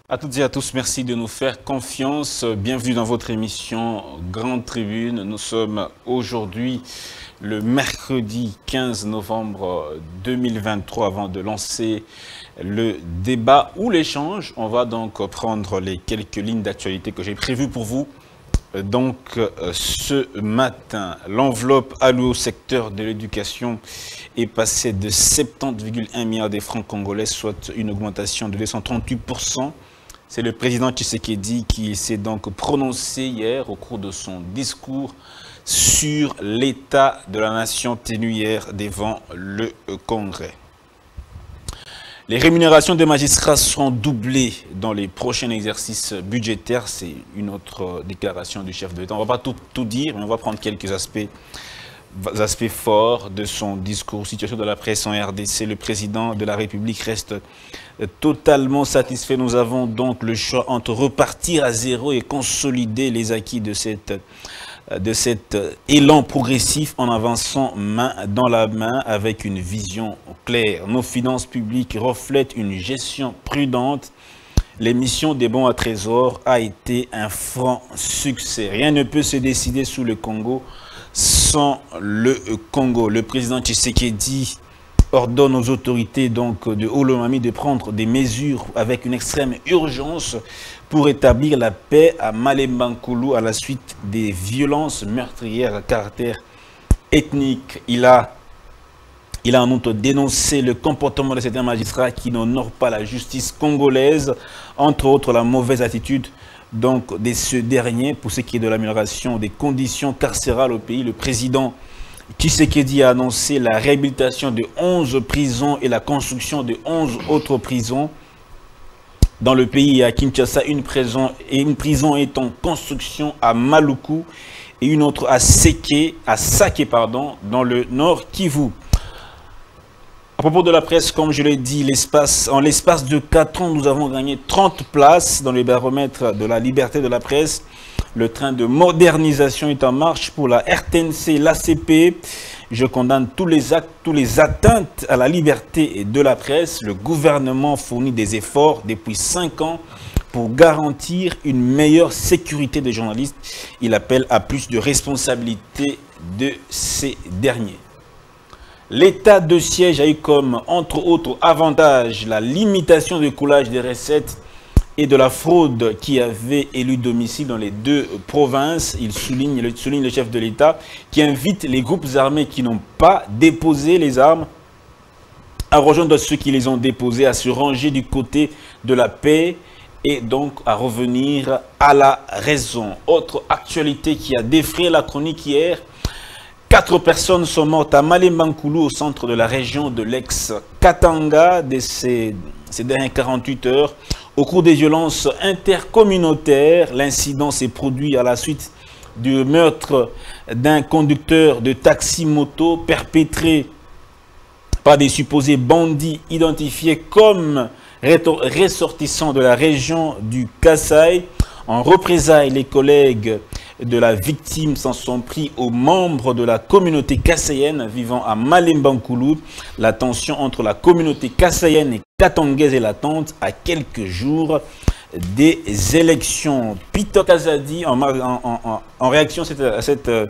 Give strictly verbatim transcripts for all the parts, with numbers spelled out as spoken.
À toutes et à tous, merci de nous faire confiance. Bienvenue dans votre émission Grande Tribune. Nous sommes aujourd'hui le mercredi quinze novembre deux mille vingt-trois avant de lancer le débat ou l'échange. On va donc prendre les quelques lignes d'actualité que j'ai prévues pour vous. Donc ce matin, l'enveloppe allouée au secteur de l'éducation est passée de soixante-dix virgule un milliards de francs congolais, soit une augmentation de deux cent trente-huit pour cent. C'est le président Tshisekedi qui s'est donc prononcé hier au cours de son discours sur l'état de la nation tenu hier devant le Congrès. Les rémunérations des magistrats seront doublées dans les prochains exercices budgétaires. C'est une autre déclaration du chef de l'État. On ne va pas tout, tout dire, mais on va prendre quelques aspects, aspects forts de son discours. Situation de la presse en R D C. Le président de la République reste totalement satisfait. Nous avons donc le choix entre repartir à zéro et consolider les acquis de cette de cet élan progressif en avançant main dans la main avec une vision claire. Nos finances publiques reflètent une gestion prudente. L'émission des bons à trésor a été un franc succès. Rien ne peut se décider sous le Congo sans le Congo. Le président Tshisekedi ordonne aux autorités donc de Olomami de prendre des mesures avec une extrême urgence pour établir la paix à Malemba-Nkulu à la suite des violences meurtrières à caractère ethnique. Il a, il a en outre dénoncé le comportement de certains magistrats qui n'honorent pas la justice congolaise, entre autres la mauvaise attitude donc de ce dernier pour ce qui est de l'amélioration des conditions carcérales au pays. Le président Tshisekedi a annoncé la réhabilitation de onze prisons et la construction de onze autres prisons. Dans le pays, à Kinshasa, une prison, et une prison est en construction à Maluku et une autre à Seke, à Sake, pardon, dans le nord Kivu. À propos de la presse, comme je l'ai dit, en l'espace de quatre ans, nous avons gagné trente places dans le baromètre de la liberté de la presse. Le train de modernisation est en marche pour la R T N C, l'A C P. Je condamne tous les actes, tous les atteintes à la liberté de la presse. Le gouvernement fournit des efforts depuis cinq ans pour garantir une meilleure sécurité des journalistes. Il appelle à plus de responsabilité de ces derniers. L'état de siège a eu comme, entre autres avantages, la limitation du coulage des recettes et de la fraude qui avait élu domicile dans les deux provinces. Il souligne, le, souligne le chef de l'État qui invite les groupes armés qui n'ont pas déposé les armes à rejoindre ceux qui les ont déposés, à se ranger du côté de la paix et donc à revenir à la raison. Autre actualité qui a défrayé la chronique hier. Quatre personnes sont mortes à Malemba-Nkulu, au centre de la région de l'ex-Katanga, de ces, ces dernières quarante-huit heures. Au cours des violences intercommunautaires, l'incident s'est produit à la suite du meurtre d'un conducteur de taxi-moto perpétré par des supposés bandits identifiés comme ressortissants de la région du Kasaï. En représailles, les collègues de la victime s'en sont pris aux membres de la communauté kassaïenne vivant à Malemba-Nkulu. La tension entre la communauté kassaïenne et katangaise est latente à quelques jours des élections. Peter Kazadi, en, en, en, en réaction à cette, à, cette, à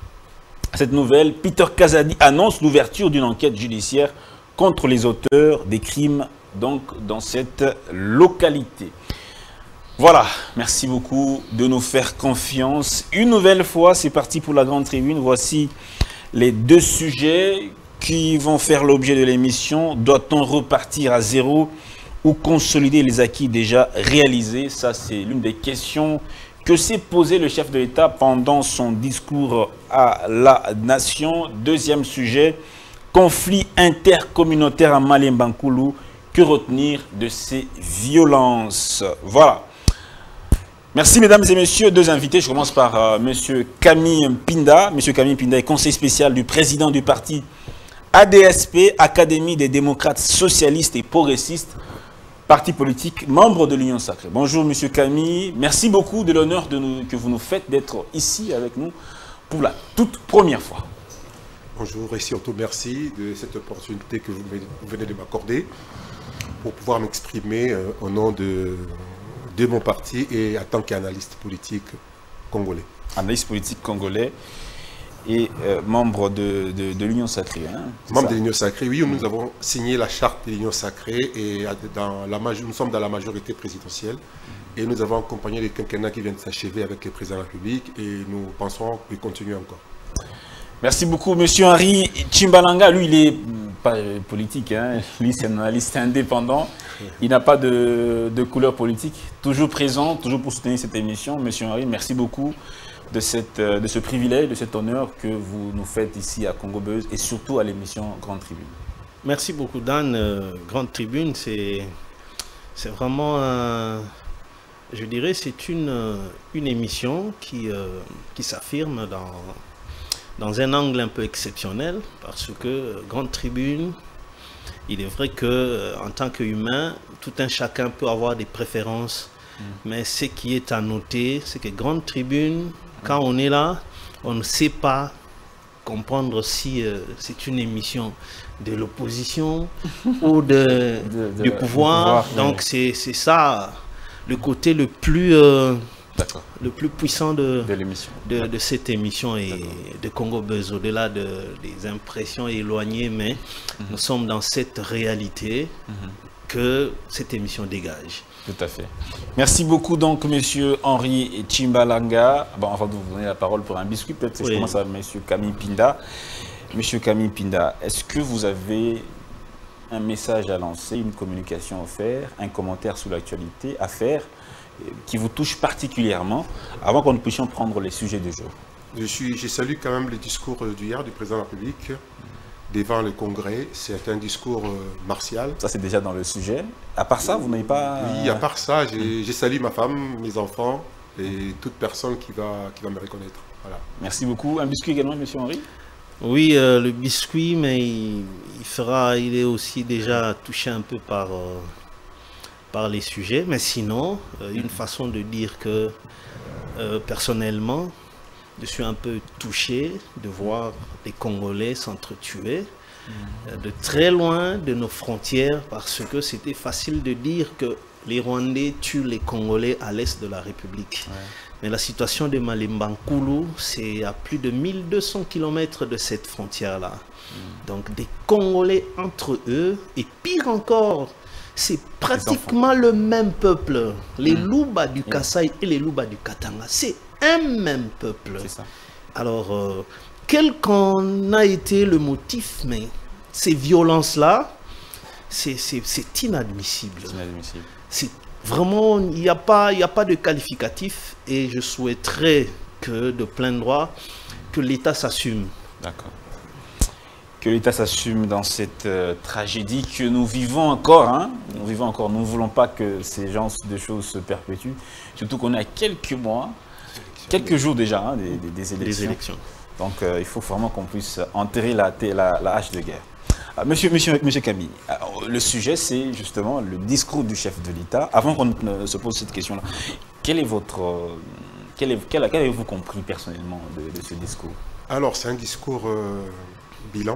cette nouvelle, Peter Kazadi annonce l'ouverture d'une enquête judiciaire contre les auteurs des crimes donc, dans cette localité. Voilà, merci beaucoup de nous faire confiance. Une nouvelle fois, c'est parti pour la Grande Tribune. Voici les deux sujets qui vont faire l'objet de l'émission. Doit-on repartir à zéro ou consolider les acquis déjà réalisés? Ça, c'est l'une des questions que s'est posé le chef de l'État pendant son discours à la nation. Deuxième sujet, conflit intercommunautaire à Malemba-Nkulu. Que retenir de ces violences? Voilà. Merci mesdames et messieurs, deux invités. Je commence par euh, monsieur Camille Pinda. Monsieur Camille Pinda est conseiller spécial du président du parti A D S P, Académie des démocrates socialistes et progressistes, parti politique, membre de l'Union sacrée. Bonjour monsieur Camille, merci beaucoup de l'honneur que vous nous faites d'être ici avec nous pour la toute première fois. Bonjour et surtout merci de cette opportunité que vous venez de m'accorder pour pouvoir m'exprimer euh, au nom de de mon parti et en tant qu'analyste politique congolais. Analyste politique congolais et euh, membre de, de, de l'Union Sacrée. Hein, membre ça? de l'Union Sacrée, oui, nous avons signé la charte de l'Union Sacrée et dans la, nous sommes dans la majorité présidentielle et nous avons accompagné les quinquennats qui viennent de s'achever avec le président de la République et nous pensons y continuer encore. Merci beaucoup, Monsieur Henri Tchimbalanga. Lui, il est pas politique, hein. Lui, c'est un analyste indépendant. Il n'a pas de, de couleur politique. Toujours présent, toujours pour soutenir cette émission. Monsieur Henri, merci beaucoup de, cette, de ce privilège, de cet honneur que vous nous faites ici à Congo Buzz et surtout à l'émission Grande Tribune. Merci beaucoup, Dan. Euh, Grande Tribune, c'est vraiment, euh, je dirais, c'est une, une émission qui, euh, qui s'affirme dans... dans un angle un peu exceptionnel, parce que Grande Tribune, il est vrai que en tant qu'humain, tout un chacun peut avoir des préférences, mmh. mais ce qui est à noter, c'est que Grande Tribune, mmh. quand on est là, on ne sait pas comprendre si euh, c'est une émission de l'opposition ou de, de, de, du pouvoir. pouvoir Donc oui. c'est ça, le côté le plus... Euh, le plus puissant de, de, l'émission. de, de cette émission et de Congo Buzz, au-delà de, des impressions éloignées, mais mm-hmm. nous sommes dans cette réalité mm-hmm. que cette émission dégage. Tout à fait. Merci beaucoup donc Monsieur Henri Tchimbalanga. Bon, avant de vous donner la parole pour un biscuit, peut-être que oui. je commence avec Monsieur Camille Pinda. Monsieur Camille Pinda, est-ce que vous avez un message à lancer, une communication à faire, un commentaire sur l'actualité à faire qui vous touche particulièrement, avant qu'on ne puissions prendre les sujets du jour? Je, suis, je salue quand même le discours d'hier du président de la République devant le Congrès. C'est un discours martial. Ça, c'est déjà dans le sujet. À part ça, vous n'avez pas... Oui, à part ça, je salue ma femme, mes enfants et toute personne qui va, qui va me reconnaître. Voilà. Merci beaucoup. Un biscuit également, M. Henri? Oui, euh, le biscuit, mais il, il, fera, il est aussi déjà touché un peu par... Euh, par les sujets, mais sinon, euh, une façon de dire que euh, personnellement, je suis un peu touché de voir les Congolais s'entretuer euh, de très loin de nos frontières, parce que c'était facile de dire que les Rwandais tuent les Congolais à l'est de la République. Ouais. Mais la situation de Malemba-Nkulu, c'est à plus de mille deux cents kilomètres de cette frontière-là. Mm. Donc des Congolais entre eux, et pire encore, c'est pratiquement le même peuple. Les mmh. Luba du Kasaï et les Luba du Katanga, c'est un même peuple. Ça. Alors, euh, quel qu'en a été le motif, mais ces violences-là, c'est inadmissible. C'est inadmissible. C'est vraiment, il n'y a pas, il n'y a pas de qualificatif, et je souhaiterais que, de plein droit, que l'État s'assume. D'accord. Que l'État s'assume dans cette euh, tragédie que nous vivons encore. Hein. Nous vivons encore. Nous ne voulons pas que ces genres de choses se perpétuent. Surtout qu'on est à quelques mois, quelques jours déjà hein, des, des, des, élections. des élections. Donc euh, il faut vraiment qu'on puisse enterrer la, la, la hache de guerre. Ah, monsieur, monsieur, monsieur Camille, alors, le sujet c'est justement le discours du chef de l'État. Avant qu'on ne se pose cette question-là, quel est votre, euh, quel est, quel, quel avez-vous compris personnellement de, de ce discours? Alors c'est un discours... Euh... bilan.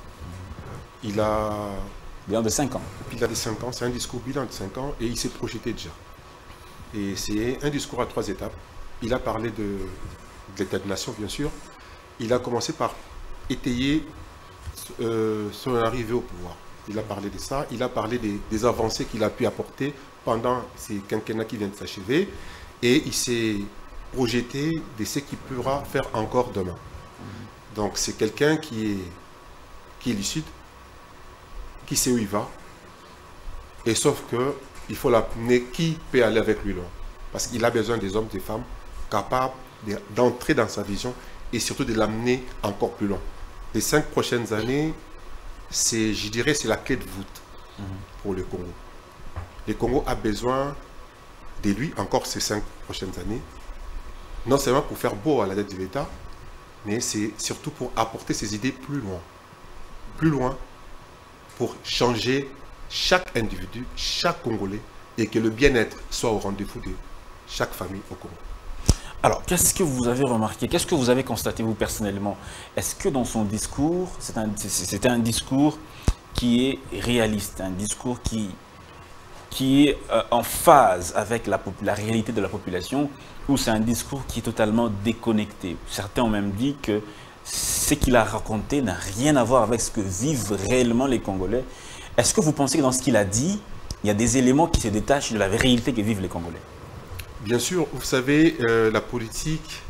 Il a... Bilan de cinq ans. Il a de cinq ans, c'est un discours bilan de cinq ans et il s'est projeté déjà. Et c'est un discours à trois étapes. Il a parlé de, de l'état de nation, bien sûr. Il a commencé par étayer euh, son arrivée au pouvoir. Il a parlé de ça. Il a parlé des, des avancées qu'il a pu apporter pendant ces quinquennats qui viennent de s'achever. Et il s'est projeté de ce qu'il pourra faire encore demain. Donc c'est quelqu'un qui est, qui est lucide, qui sait où il va, et sauf qu'il faut l'amener qui peut aller avec lui loin. Parce qu'il a besoin des hommes, des femmes capables d'entrer dans sa vision et surtout de l'amener encore plus loin. Les cinq prochaines années, je dirais c'est la clé de voûte mmh. pour le Congo. Le Congo a besoin de lui encore ces cinq prochaines années, non seulement pour faire beau à la tête de l'État, mais c'est surtout pour apporter ses idées plus loin. Plus loin pour changer chaque individu, chaque Congolais, et que le bien-être soit au rendez-vous de chaque famille au Congo. Alors, qu'est-ce que vous avez remarqué? Qu'est-ce que vous avez constaté, vous, personnellement? Est-ce que dans son discours, c'est un, c'est un discours qui est réaliste, un discours qui qui est euh, en phase avec la, la réalité de la population, ou c'est un discours qui est totalement déconnecté? Certains ont même dit que ce qu'il a raconté n'a rien à voir avec ce que vivent réellement les Congolais. Est-ce que vous pensez que dans ce qu'il a dit, il y a des éléments qui se détachent de la réalité que vivent les Congolais? Bien sûr, vous savez, euh, la politique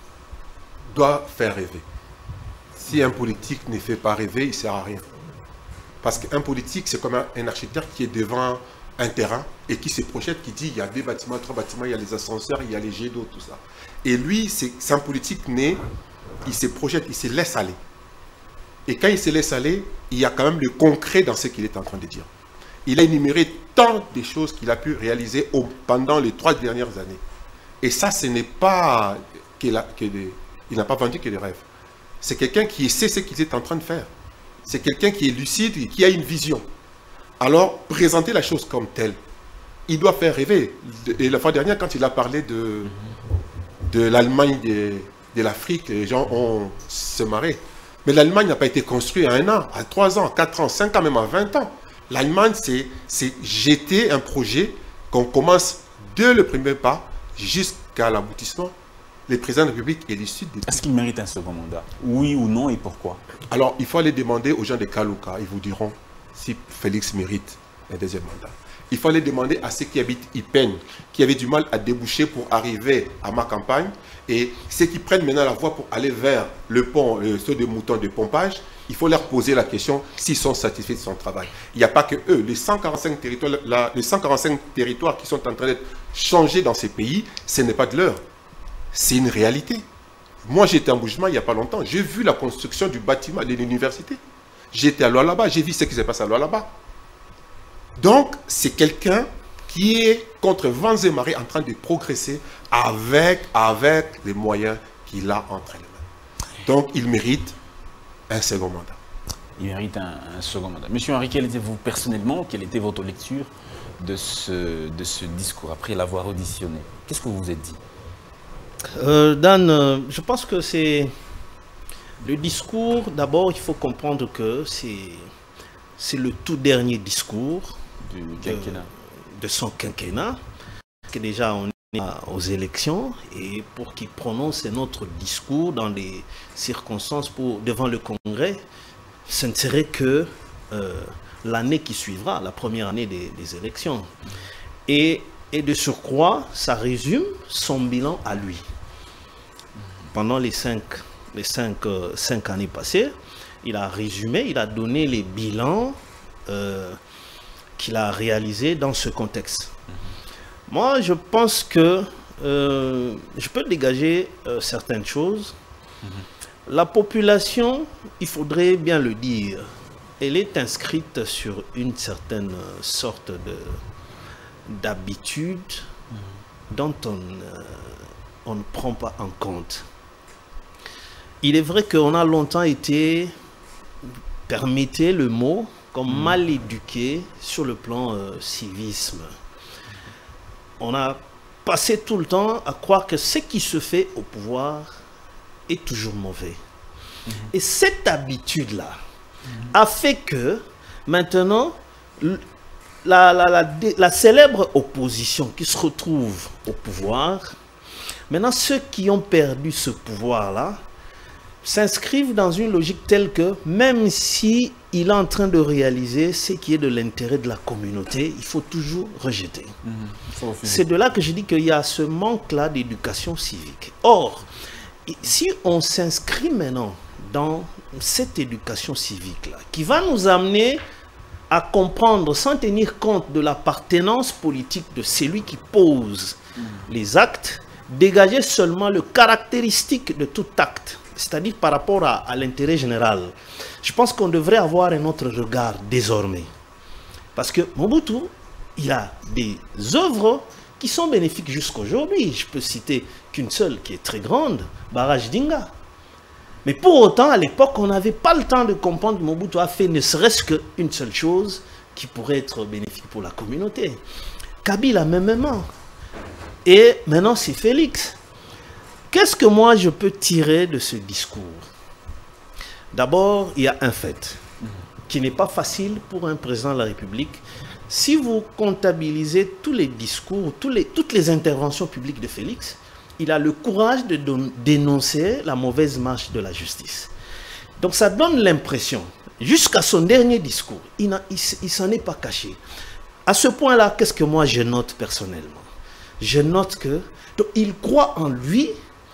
doit faire rêver. Si un politique ne fait pas rêver, il ne sert à rien. Parce qu'un politique, c'est comme un, un architecte qui est devant un terrain et qui se projette, qui dit il y a deux bâtiments, trois bâtiments, il y a les ascenseurs, il y a les jets d'eau, tout ça. Et lui, c'est un politique né, il se projette, il se laisse aller. Et quand il se laisse aller, il y a quand même le concret dans ce qu'il est en train de dire. Il a énuméré tant de choses qu'il a pu réaliser au, pendant les trois dernières années. Et ça, ce n'est pas qu'il a, qu'il est, il n'a pas vendu que des rêves. C'est quelqu'un qui sait ce qu'il est en train de faire. C'est quelqu'un qui est lucide et qui a une vision. Alors, présenter la chose comme telle, il doit faire rêver. Et la fois dernière, quand il a parlé de, de l'Allemagne de, de l'Afrique, les gens ont se marré. Mais l'Allemagne n'a pas été construite à un an, à trois ans, à quatre ans, cinq ans, même à vingt ans. L'Allemagne, c'est jeter un projet qu'on commence dès le premier pas jusqu'à l'aboutissement. Les présidents de la République et les Sud. Est-ce qu'il mérite un second mandat? Oui ou non, et pourquoi? Alors, il faut aller demander aux gens de Kaluka. Ils vous diront si Félix mérite un deuxième mandat. Il faut aller demander à ceux qui habitent Ipen, qui avaient du mal à déboucher pour arriver à ma campagne, et ceux qui prennent maintenant la voie pour aller vers le pont, euh, ceux de moutons de pompage, il faut leur poser la question s'ils sont satisfaits de son travail. Il n'y a pas que eux. Les cent quarante-cinq territoires, la, les cent quarante-cinq territoires qui sont en train d'être changés dans ces pays, ce n'est pas de l'heure. C'est une réalité. Moi, j'étais en Bougement il n'y a pas longtemps. J'ai vu la construction du bâtiment de l'université. J'étais à Lualaba, j'ai vu ce qui s'est passé à Lualaba. Donc, c'est quelqu'un qui est contre vents et marées en train de progresser avec, avec les moyens qu'il a entre les mains. Donc, il mérite un second mandat. Il mérite un, un second mandat. Monsieur Henri, quelle était vous personnellement, quelle était votre lecture de ce, de ce discours après l'avoir auditionné? Qu'est-ce que vous vous êtes dit? Euh, Dan, euh, je pense que c'est le discours. D'abord, il faut comprendre que c'est le tout dernier discours du de, quinquennat. de son quinquennat. Que déjà, on est aux élections et pour qu'il prononce un autre discours dans des circonstances pour, devant le Congrès, ce ne serait que euh, l'année qui suivra, la première année des, des élections. Et, et de surcroît, ça résume son bilan à lui. Pendant les cinq, les cinq, euh, cinq années passées, il a résumé, il a donné les bilans euh, qu'il a réalisés dans ce contexte. Mm-hmm. Moi, je pense que euh, je peux dégager euh, certaines choses. Mm-hmm. La population, il faudrait bien le dire, elle est inscrite sur une certaine sorte de d'habitude mm-hmm. dont on, euh, on ne prend pas en compte. Il est vrai qu'on a longtemps été, permettez le mot, comme mmh. mal éduqué sur le plan euh, civisme. On a passé tout le temps à croire que ce qui se fait au pouvoir est toujours mauvais. Mmh. Et cette habitude-là mmh. a fait que maintenant, la, la, la, la célèbre opposition qui se retrouve au pouvoir, maintenant ceux qui ont perdu ce pouvoir-là, s'inscrivent dans une logique telle que même si il est en train de réaliser ce qui est de l'intérêt de la communauté, il faut toujours rejeter. Mmh, c'est de là que je dis qu'il y a ce manque-là d'éducation civique. Or, si on s'inscrit maintenant dans cette éducation civique-là, qui va nous amener à comprendre sans tenir compte de l'appartenance politique de celui qui pose mmh. les actes, dégager seulement le caractéristique de tout acte, c'est-à-dire par rapport à, à l'intérêt général. Je pense qu'on devrait avoir un autre regard désormais. Parce que Mobutu, il a des œuvres qui sont bénéfiques jusqu'à aujourd'hui. Je peux citer qu'une seule qui est très grande, Barrage d'Inga. Mais pour autant, à l'époque, on n'avait pas le temps de comprendre que Mobutu a fait ne serait-ce qu'une seule chose qui pourrait être bénéfique pour la communauté. Kabila, mêmement. Et maintenant, c'est Félix. Qu'est-ce que moi je peux tirer de ce discours? D'abord, il y a un fait. qui n'est pas facile pour un président de la République. Si vous comptabilisez tous les discours, tous les, toutes les interventions publiques de Félix, il a le courage de dénoncer la mauvaise marche de la justice. Donc ça donne l'impression, jusqu'à son dernier discours, il ne s'en est pas caché. À ce point-là, qu'est-ce que moi je note personnellement? Je note que donc, il croit en lui,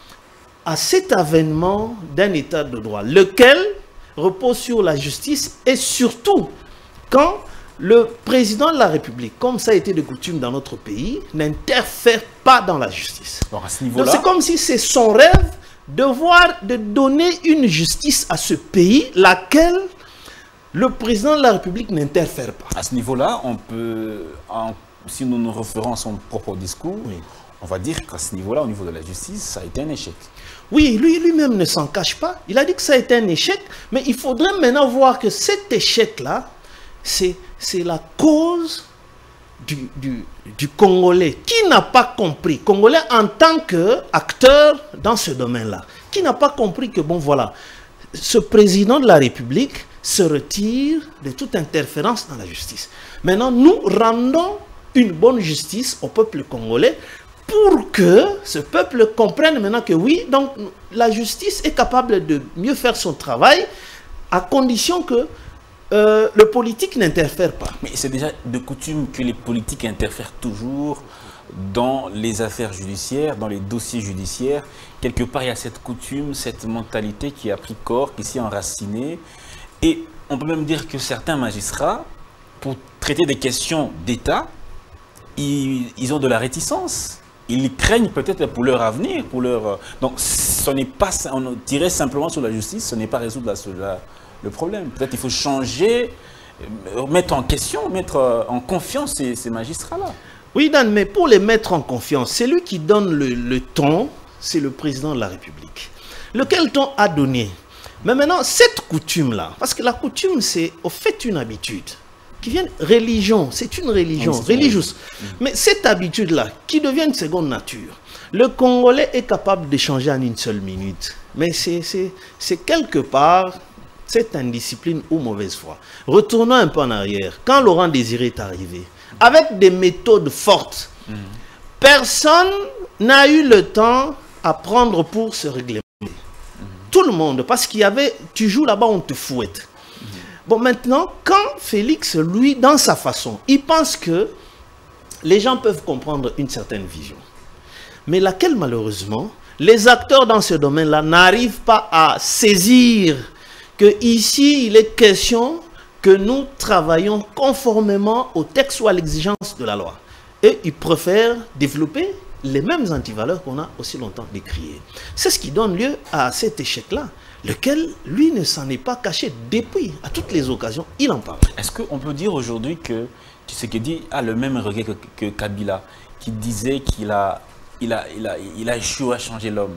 à cet avènement d'un état de droit, lequel repose sur la justice et surtout quand le président de la République, comme ça a été de coutume dans notre pays, n'interfère pas dans la justice. Alors à ce niveau-là, c'est comme si c'est son rêve de voir, de donner une justice à ce pays, laquelle le président de la République n'interfère pas. À ce niveau-là, on peut, en, si nous nous référons à son propre discours, oui, on va dire qu'à ce niveau-là, au niveau de la justice, ça a été un échec. Oui, lui, lui-même ne s'en cache pas. Il a dit que ça a été un échec, mais il faudrait maintenant voir que cet échec-là, c'est la cause du, du, du Congolais qui n'a pas compris, Congolais en tant qu'acteur dans ce domaine-là, qui n'a pas compris que, bon voilà, ce président de la République se retire de toute interférence dans la justice. Maintenant, nous rendons une bonne justice au peuple congolais pour que ce peuple comprenne maintenant que oui, donc la justice est capable de mieux faire son travail à condition que Euh, le politique n'interfère pas. Mais c'est déjà de coutume que les politiques interfèrent toujours dans les affaires judiciaires, dans les dossiers judiciaires. Quelque part, il y a cette coutume, cette mentalité qui a pris corps, qui s'est enracinée. Et on peut même dire que certains magistrats, pour traiter des questions d'État, ils, ils ont de la réticence. Ils craignent peut-être pour leur avenir, pour leur... Donc, ce n'est pas... On tirait simplement sur la justice, ce n'est pas résoudre la... la le problème. Peut-être qu'il faut changer, mettre en question, mettre en confiance ces, ces magistrats-là. Oui, Dan, mais pour les mettre en confiance, c'est lui qui donne le, le ton, c'est le président de la République. Lequel ton a donné? Mais maintenant, cette coutume-là, parce que la coutume, c'est au fait une habitude, qui vient religion, c'est une religion, oui, religieuse. Mmh. Mais cette habitude-là, qui devient une seconde nature, le Congolais est capable d'échanger en une seule minute. Mais c'est quelque part... cette indiscipline ou mauvaise foi. Retournons un peu en arrière. Quand Laurent Désiré est arrivé, avec des méthodes fortes, mmh. personne n'a eu le temps à prendre pour se réglementer. Mmh. Tout le monde, parce qu'il y avait, tu joues là-bas, on te fouette. Mmh. Bon, maintenant, quand Félix, lui, dans sa façon, il pense que les gens peuvent comprendre une certaine vision, mais laquelle, malheureusement, les acteurs dans ce domaine-là n'arrivent pas à saisir que ici, il est question que nous travaillons conformément au texte ou à l'exigence de la loi. Et ils préfèrent développer les mêmes antivaleurs qu'on a aussi longtemps décriées. C'est ce qui donne lieu à cet échec-là, lequel, lui, ne s'en est pas caché depuis, à toutes les occasions, il en parle. Est-ce qu'on peut dire aujourd'hui que Tshisekedi a le même regret que, que Kabila, qui disait qu'il a, il a, il a, il a échoué à changer l'homme?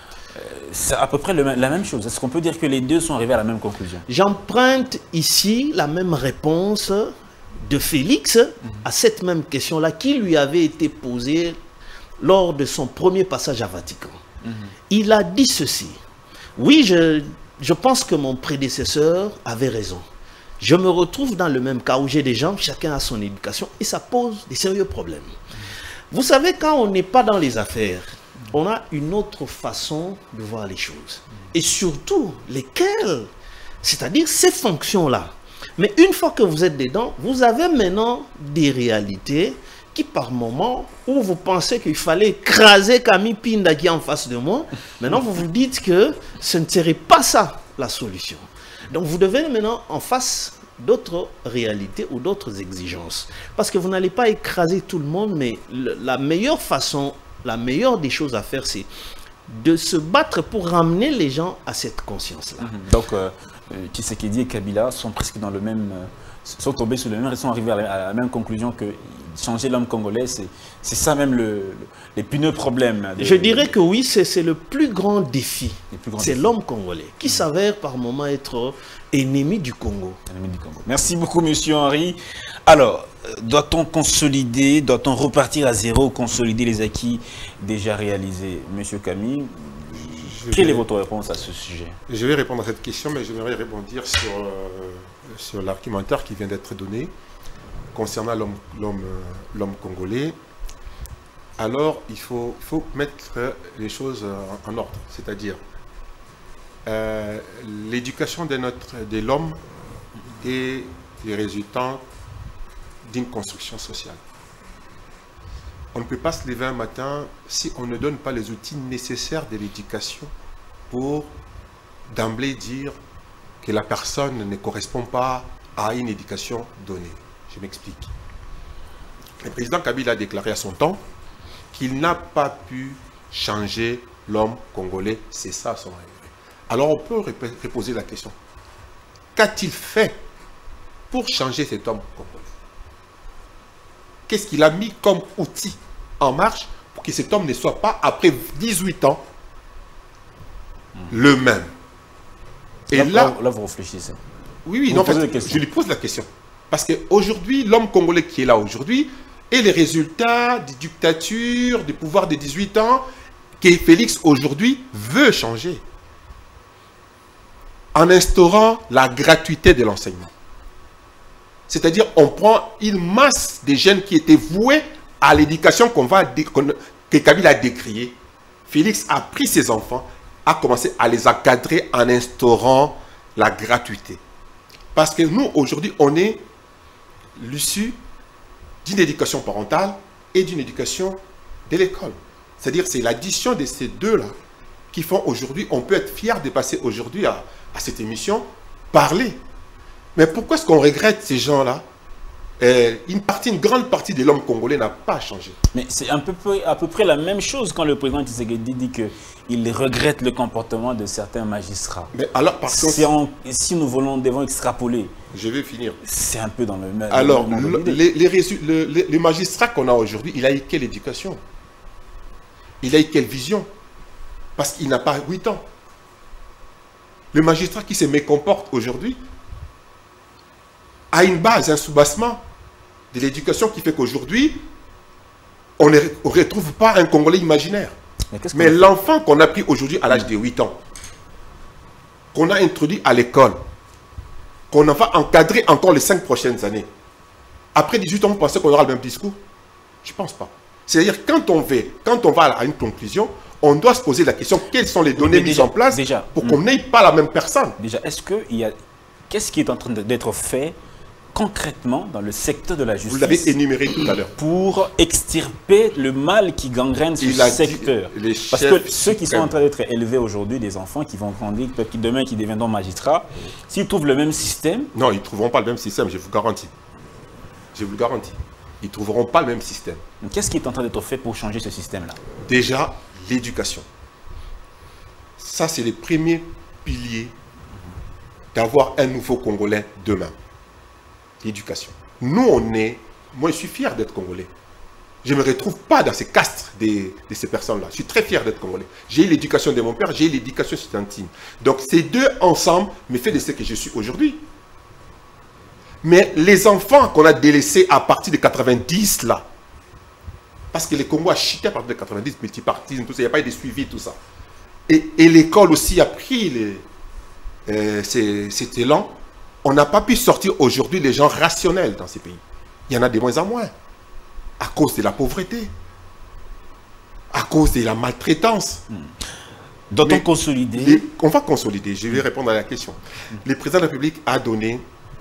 C'est à peu près le, la même chose. Est-ce qu'on peut dire que les deux sont arrivés à la même conclusion? J'emprunte ici la même réponse de Félix mmh. à cette même question-là qui lui avait été posée lors de son premier passage à Vatican. Mmh. Il a dit ceci. Oui, je, je pense que mon prédécesseur avait raison. Je me retrouve dans le même cas où j'ai des gens, chacun a son éducation et ça pose des sérieux problèmes. Mmh. Vous savez, quand on n'est pas dans les affaires, on a une autre façon de voir les choses. Et surtout, lesquelles, c'est-à-dire ces fonctions-là. Mais une fois que vous êtes dedans, vous avez maintenant des réalités qui, par moment, où vous pensez qu'il fallait écraser Camille Pinda qui est en face de moi, maintenant vous vous dites que ce ne serait pas ça la solution. Donc vous devez maintenant en face d'autres réalités ou d'autres exigences. Parce que vous n'allez pas écraser tout le monde, mais le, la meilleure façon... La meilleure des choses à faire, c'est de se battre pour ramener les gens à cette conscience-là. Mmh. Donc, euh, Tshisekedi et Kabila sont presque dans le même... Euh, sont tombés sur le même... Ils sont arrivés à la, à la même conclusion que changer l'homme congolais, c'est ça même le, le, l'épineux problème. De, Je dirais que oui, c'est le plus grand défi. C'est l'homme congolais qui mmh. s'avère par moments être ennemi du Congo. Ennemi du Congo. Merci beaucoup, monsieur Henri. Alors, doit-on consolider, doit-on repartir à zéro, consolider les acquis déjà réalisés? Monsieur Camille, je quelle vais, est votre réponse à ce sujet? Je vais répondre à cette question, mais j'aimerais rebondir sur euh, sur l'argumentaire qui vient d'être donné concernant l'homme congolais, alors il faut, il faut mettre les choses en, en ordre. C'est-à-dire, euh, l'éducation de, notre, de l'homme est le résultat d'une construction sociale. On ne peut pas se lever un matin si on ne donne pas les outils nécessaires de l'éducation pour d'emblée dire que la personne ne correspond pas à une éducation donnée. Je m'explique. Le président Kabila a déclaré à son temps qu'il n'a pas pu changer l'homme congolais. C'est ça son regret. Alors on peut reposer la question. Qu'a-t-il fait pour changer cet homme congolais? Qu'est-ce qu'il a mis comme outil en marche pour que cet homme ne soit pas, après dix-huit ans, le même? Et là, là, là, vous réfléchissez. Oui, oui, vous non, parce posez que des questions. je lui pose la question. Parce qu'aujourd'hui, l'homme congolais qui est là aujourd'hui est les résultats des dictatures, du pouvoir de dix-huit ans que Félix aujourd'hui veut changer. En instaurant la gratuité de l'enseignement. C'est-à-dire, on prend une masse de jeunes qui étaient voués à l'éducation qu'on va qu'on, que Kabila a décriée. Félix a pris ses enfants, a commencé à les encadrer en instaurant la gratuité. Parce que nous, aujourd'hui, on est l'issue d'une éducation parentale et d'une éducation de l'école. C'est-à-dire, c'est l'addition de ces deux-là qui font aujourd'hui, on peut être fier de passer aujourd'hui à, à cette émission, parler. Mais pourquoi est-ce qu'on regrette ces gens-là? euh, Une partie, une grande partie de l'homme congolais n'a pas changé. Mais c'est à peu près, à peu près la même chose quand le président Tshisekedi dit qu'il regrette le comportement de certains magistrats. Mais alors, par contre, si, on, si nous voulons, devons extrapoler, je vais finir. C'est un peu dans le même. Alors, le même le, les, les, les, les, les magistrats qu'on a aujourd'hui, il a eu quelle éducation? Il a eu quelle vision? Parce qu'il n'a pas huit ans. Le magistrat qui se mécomporte aujourd'hui a une base, un soubassement de l'éducation qui fait qu'aujourd'hui, on ne retrouve pas un Congolais imaginaire. Mais, Mais l'enfant qu'on a pris aujourd'hui à l'âge de huit ans, qu'on a introduit à l'école, qu'on va encadrer encore les cinq prochaines années, après dix-huit ans, vous pensez qu'on aura le même discours? Je ne pense pas. C'est-à-dire, quand on va, quand on va à une conclusion, on doit se poser la question, quelles sont les données déjà, mises en place déjà, pour qu'on n'ait pas la même personne? Déjà, est-ce que il y a... Qu'est-ce qui est en train d'être fait concrètement dans le secteur de la justice? Vous l'avez énuméré tout à l'heure. Pour extirper le mal qui gangrène ce secteur. Parce que ceux qui sont en train d'être élevés aujourd'hui, des enfants qui vont grandir, peut-être demain qui deviendront magistrats, s'ils trouvent le même système... Non, ils ne trouveront pas le même système, je vous garantis. Je vous le garantis. Ils ne trouveront pas le même système. Qu'est-ce qui est en train d'être fait pour changer ce système-là? Déjà, l'éducation. Ça, c'est le premier pilier d'avoir un nouveau Congolais demain. L'éducation. Nous, on est... Moi, je suis fier d'être Congolais. Je ne me retrouve pas dans ces castres de, de ces personnes-là. Je suis très fier d'être Congolais. J'ai eu l'éducation de mon père, j'ai eu l'éducation studentine. Donc, ces deux ensemble me fait de ce que je suis aujourd'hui. Mais les enfants qu'on a délaissés à partir de quatre-vingt-dix, là, parce que le Congo a chuté à partir de quatre-vingt-dix, multipartisme, tout ça, il n'y a pas eu de suivi, tout ça. Et, et l'école aussi a pris les, euh, ces, cet élan. On n'a pas pu sortir aujourd'hui les gens rationnels dans ces pays. Il y en a de moins en moins. À cause de la pauvreté. À cause de la maltraitance. Hmm. Doit-on consolider les, On va consolider, je vais répondre à la question. Hmm. Le président de la République a donné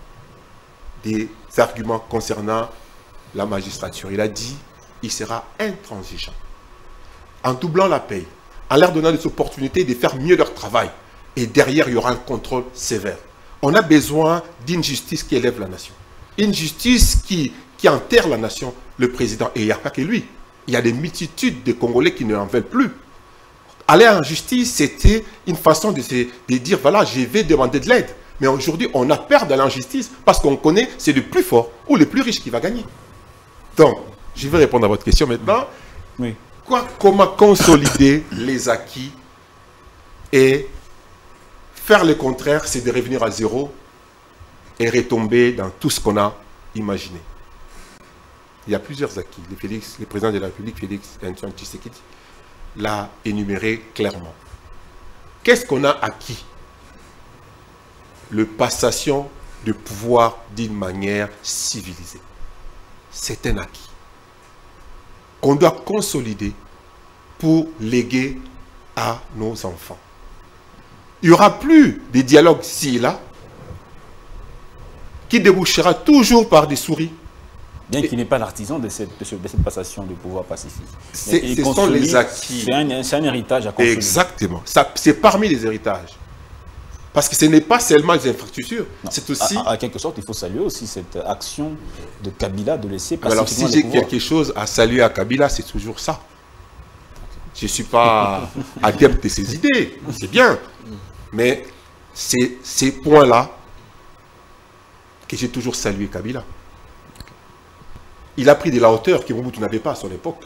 des arguments concernant la magistrature. Il a dit qu'il sera intransigeant. En doublant la paye, en leur donnant des opportunités de faire mieux leur travail. Et derrière, il y aura un contrôle sévère. On a besoin d'une justice qui élève la nation. Une justice qui, qui enterre la nation, le président. Et il n'y a pas que lui. Il y a des multitudes de Congolais qui ne en veulent plus. Aller en justice, c'était une façon de, se, de dire, voilà, je vais demander de l'aide. Mais aujourd'hui, on a peur d'aller en justice parce qu'on connaît c'est le plus fort ou le plus riche qui va gagner. Donc, je vais répondre à votre question maintenant. Oui. Quoi, comment consolider les acquis et faire le contraire, c'est de revenir à zéro et retomber dans tout ce qu'on a imaginé. Il y a plusieurs acquis. Le, Félix, le président de la République, Félix Antoine Tshisekedi, l'a énuméré clairement. Qu'est-ce qu'on a acquis? Le passation de pouvoir d'une manière civilisée. C'est un acquis qu'on doit consolider pour léguer à nos enfants. Il n'y aura plus de dialogue ici et là qui débouchera toujours par des souris. Bien qu'il n'est pas l'artisan de cette, de, ce, de cette passation de pouvoir pacifique. Ce sont les acquis. C'est un, un héritage à construire. Exactement. C'est parmi les héritages. Parce que ce n'est pas seulement les infrastructures, c'est aussi... À, à quelque sorte, il faut saluer aussi cette action de Kabila de laisser pacifiquement Alors, si j'ai quelque chose à saluer à Kabila, c'est toujours ça. Je ne suis pas adepte de ses idées, c'est bien. Mais c'est ces points-là que j'ai toujours salué Kabila. Il a pris de la hauteur que Mobutu n'avait pas à son époque.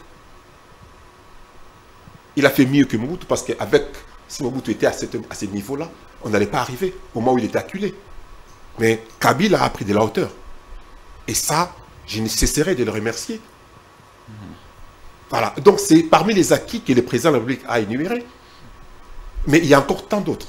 Il a fait mieux que Mobutu parce qu'avec, si Mobutu était à, cette, à ce niveau-là, on n'allait pas arriver au moment où il était acculé. Mais Kabila a pris de la hauteur. Et ça, je ne cesserai de le remercier. Mmh. Voilà. Donc c'est parmi les acquis que le président de la République a énumérés. Mais il y a encore tant d'autres.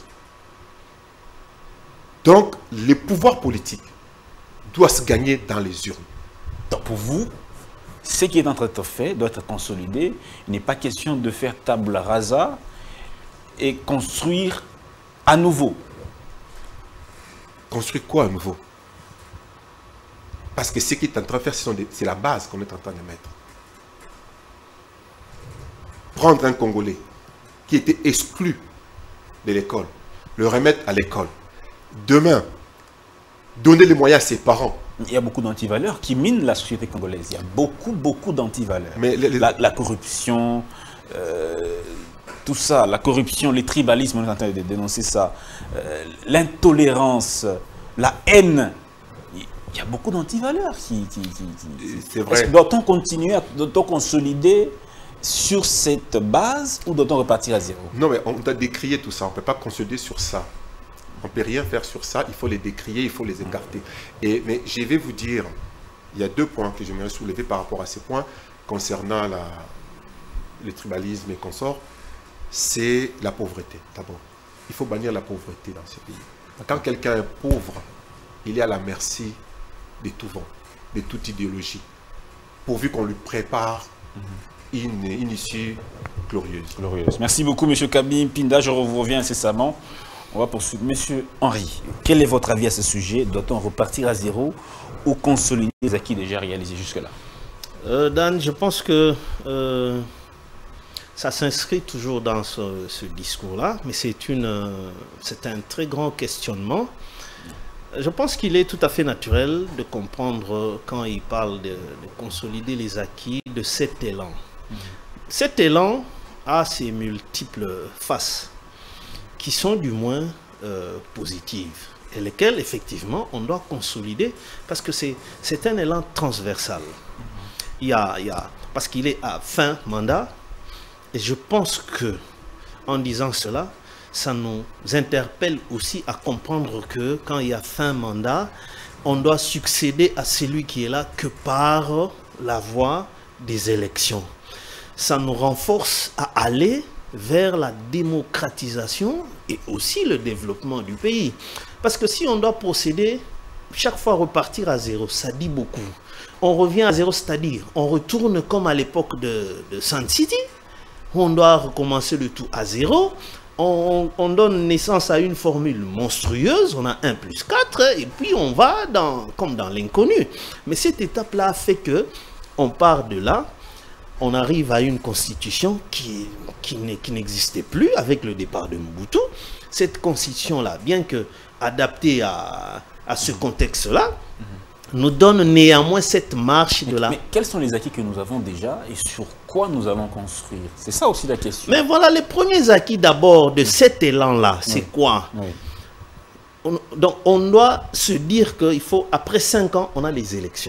Donc, le pouvoir politique doit se gagner dans les urnes. Donc pour vous, ce qui est en train d'être fait doit être consolidé. Il n'est pas question de faire table rasa et construire à nouveau. Construire quoi à nouveau? Parce que ce qui est en train de faire, c'est la base qu'on est en train de mettre. Prendre un Congolais qui était exclu de l'école, le remettre à l'école. Demain, donner les moyens à ses parents. Il y a beaucoup d'antivaleurs qui minent la société congolaise. Il y a beaucoup, beaucoup d'antivaleurs. Mais les, les... la, la corruption, euh, tout ça, la corruption, les tribalismes, on est en train de dénoncer ça, euh, l'intolérance, la haine. Il y a beaucoup d'antivaleurs qui... qui, qui, qui... C'est vrai. Doit-on continuer, doit-on consolider sur cette base ou doit-on repartir à zéro? Non, mais on doit décrier tout ça. On ne peut pas consolider sur ça. On ne peut rien faire sur ça. Il faut les décrier, il faut les écarter. Et, mais je vais vous dire, il y a deux points que j'aimerais soulever par rapport à ces points concernant la, le tribalisme et consorts. C'est la pauvreté, d'abord. Il faut bannir la pauvreté dans ce pays. Quand quelqu'un est pauvre, il est à la merci de tout vent, de toute idéologie, pourvu qu'on lui prépare mm-hmm. une, une issue glorieuse. glorieuse. Merci beaucoup, M. Kabi Mpinda. Je vous reviens incessamment. On va poursuivre. Monsieur Henri, quel est votre avis à ce sujet? Doit-on repartir à zéro ou consolider les acquis déjà réalisés jusque-là? euh, Dan, je pense que euh, ça s'inscrit toujours dans ce, ce discours-là, mais c'est une, euh, c'est un très grand questionnement. Je pense qu'il est tout à fait naturel de comprendre quand il parle de, de consolider les acquis de cet élan. Mmh. Cet élan a ses multiples faces qui sont du moins euh, positives et lesquelles effectivement on doit consolider parce que c'est un élan transversal. Mmh. Il y a, il y a, parce qu'il est à fin mandat et je pense que en disant cela, ça nous interpelle aussi à comprendre que quand il y a fin mandat, on doit succéder à celui qui est là que par la voie des élections. Ça nous renforce à aller vers la démocratisation et aussi le développement du pays. Parce que si on doit procéder, chaque fois repartir à zéro, ça dit beaucoup. On revient à zéro, c'est-à-dire on retourne comme à l'époque de, de Sun City, où on doit recommencer le tout à zéro. On, on donne naissance à une formule monstrueuse, on a un plus quatre, et puis on va dans, comme dans l'inconnu. Mais cette étape-là fait que on part de là, on arrive à une constitution qui, qui n'existait plus avec le départ de Mobutu. Cette constitution-là, bien que adaptée à, à ce contexte-là, mm-hmm. nous donne néanmoins cette marche mais, de la... Mais quels sont les acquis que nous avons déjà et sur quoi nous allons construire? C'est ça aussi la question. Mais voilà, les premiers acquis d'abord de cet élan-là, c'est oui. quoi oui. on, Donc on doit se dire qu'il faut, après cinq ans, on a les élections.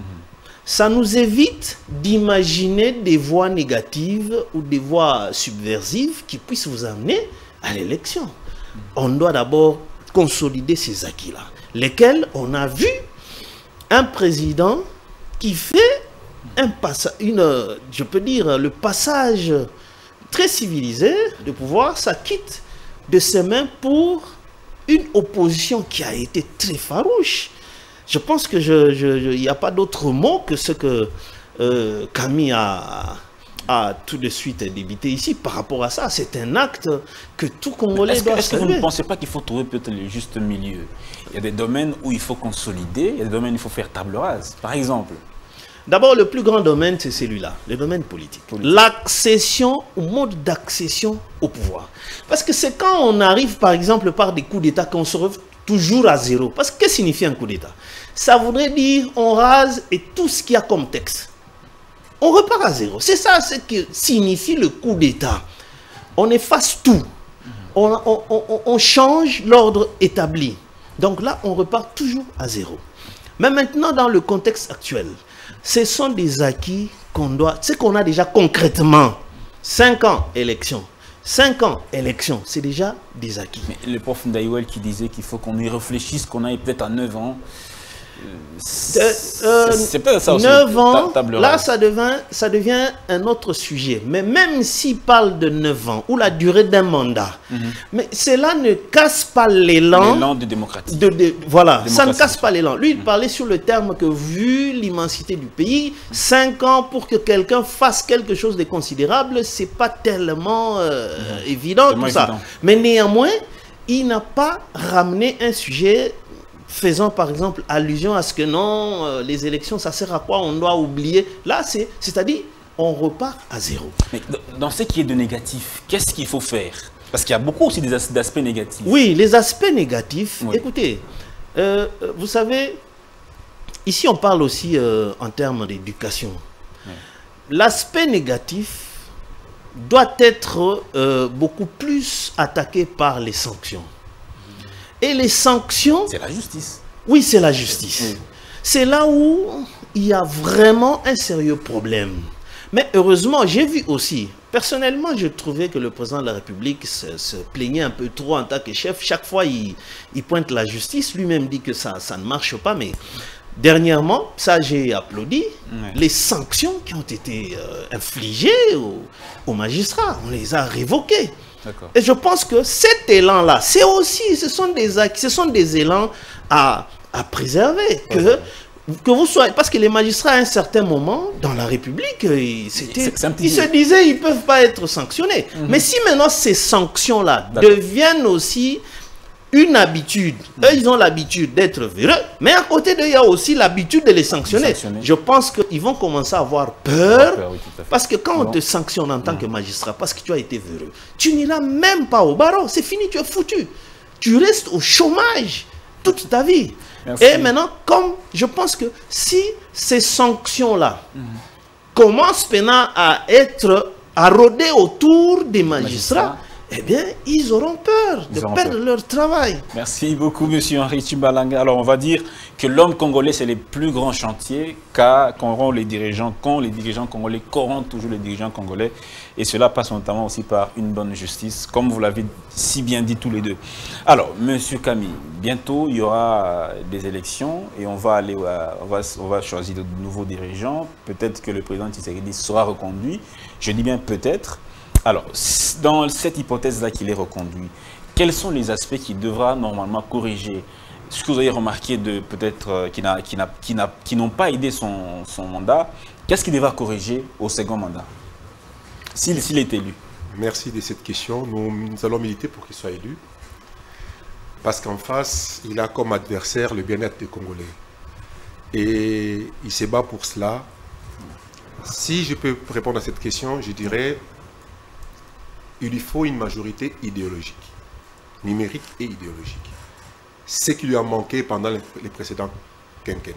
Ça nous évite d'imaginer des voies négatives ou des voies subversives qui puissent vous amener à l'élection. On doit d'abord consolider ces acquis-là, lesquels on a vu un président qui fait un passage, une, je peux dire, le passage très civilisé de pouvoir, ça quitte de ses mains pour une opposition qui a été très farouche. Je pense que je, je, je, il n'y a pas d'autre mot que ce que euh, Camille a, a tout de suite débité ici par rapport à ça. C'est un acte que tout Congolais est-ce doit que, est-ce que vous saluer. ne pensez pas qu'il faut trouver peut-être le juste milieu? Il y a des domaines où il faut consolider, il y a des domaines où il faut faire table rase. Par exemple, D'abord, le plus grand domaine, c'est celui-là, le domaine politique. Politique. L'accession, au mode d'accession au pouvoir. Parce que c'est quand on arrive, par exemple, par des coups d'État, qu'on se retrouve toujours à zéro. Parce que qu'est-ce que signifie un coup d'État? Ça voudrait dire on rase et tout ce qu'il y a comme texte. On repart à zéro. C'est ça ce que signifie le coup d'État. On efface tout. On, on, on, on change l'ordre établi. Donc là, on repart toujours à zéro. Mais maintenant, dans le contexte actuel, ce sont des acquis qu'on doit, ce qu'on a déjà concrètement. Cinq ans, élection. Cinq ans, élection, c'est déjà des acquis. mais le prof Ndaïwel qui disait qu'il faut qu'on y réfléchisse, qu'on aille peut-être à neuf ans. Euh, euh, C'est peut-être ça aussi. neuf ans, ta- table là rase. ça devient, ça devient un autre sujet. Mais même s'il parle de neuf ans, ou la durée d'un mandat, mais cela ne casse pas l'élan. L'élan de démocratie. De, de- voilà, ça ne Démocratie. casse pas l'élan. Lui, il parlait sur le terme que vu l'immensité du pays, cinq ans pour que quelqu'un fasse quelque chose de considérable, c'est pas tellement euh, évident Tellement tout ça. évident. Mais néanmoins, il n'a pas ramené un sujet faisant par exemple allusion à ce que non, euh, les élections, ça sert à quoi, on doit oublier. Là, c'est, c'est-à-dire, on repart à zéro. Mais dans- dans ce qui est de négatif, qu'est-ce qu'il faut faire? Parce qu'il y a beaucoup aussi des as- d'aspects négatifs. Oui, les aspects négatifs, Oui. écoutez, euh, euh, vous savez, ici on parle aussi euh, en termes d'éducation. L'aspect négatif doit être euh, beaucoup plus attaqué par les sanctions. Et les sanctions, C'est la justice. oui, c'est la justice. Oui. C'est là où il y a vraiment un sérieux problème. Mais heureusement, j'ai vu aussi, personnellement, je trouvais que le président de la République se, se plaignait un peu trop en tant que chef. Chaque fois, il, il pointe la justice, lui-même dit que ça, ça ne marche pas. Mais dernièrement, ça j'ai applaudi, Ouais. les sanctions qui ont été euh, infligées aux, aux magistrats, on les a révoquées. D'accord. Et je pense que cet élan-là, c'est aussi, ce sont des acquis, ce sont des élans à, à préserver. Que, que vous soyez, parce que les magistrats, à un certain moment, dans la République, ils, c'était- C'est- c'est un petit ils se peu- disaient ils ne peuvent pas être sanctionnés. Mais si maintenant ces sanctions-là D'accord. deviennent aussi une habitude, eux, ils ont l'habitude d'être véreux, mais à côté d'eux, il y a aussi l'habitude de les sanctionner. Sanctionner. Je pense qu'ils vont commencer à avoir peur. Peur, oui, tout à fait. Parce que quand on Bon. te sanctionne en tant que magistrat, parce que tu as été véreux, tu n'iras même pas au barreau. C'est fini, tu es foutu. Tu restes au chômage toute ta vie. Merci. Et maintenant, comme je pense que si ces sanctions-là commencent maintenant à être, à rôder autour des magistrats, Magistrats. eh bien, ils auront peur Ils de auront perdre peur. leur travail. Merci beaucoup, monsieur Henri Tshimbalanga. Alors, on va dire que l'homme congolais, c'est les plus grands chantiers qu'a- qu'auront les dirigeants, quand les dirigeants congolais corrompent toujours les dirigeants congolais. Et cela passe notamment aussi par une bonne justice, comme vous l'avez si bien dit tous les deux. Alors, monsieur Camille, bientôt, il y aura des élections et on va aller, à- on va, on va choisir de nouveaux dirigeants. Peut-être que le président Tshisekedi sera reconduit. Je dis bien peut-être. Alors, dans cette hypothèse-là qu'il est reconduit, quels sont les aspects qu'il devra normalement corriger? Ce que vous avez remarqué de peut-être euh, qui n'a- qui n'a- qui n'a- qui n'ont pas aidé son, son mandat, qu'est-ce qu'il devra corriger au second mandat, s'il s'il est élu? Merci de cette question. Nous, nous allons militer pour qu'il soit élu. Parce qu'en face, il a comme adversaire le bien-être des Congolais. Et il se bat pour cela. Si je peux répondre à cette question, je dirais il lui faut une majorité idéologique, numérique et idéologique. Ce qui lui a manqué pendant les les précédents quinquennats.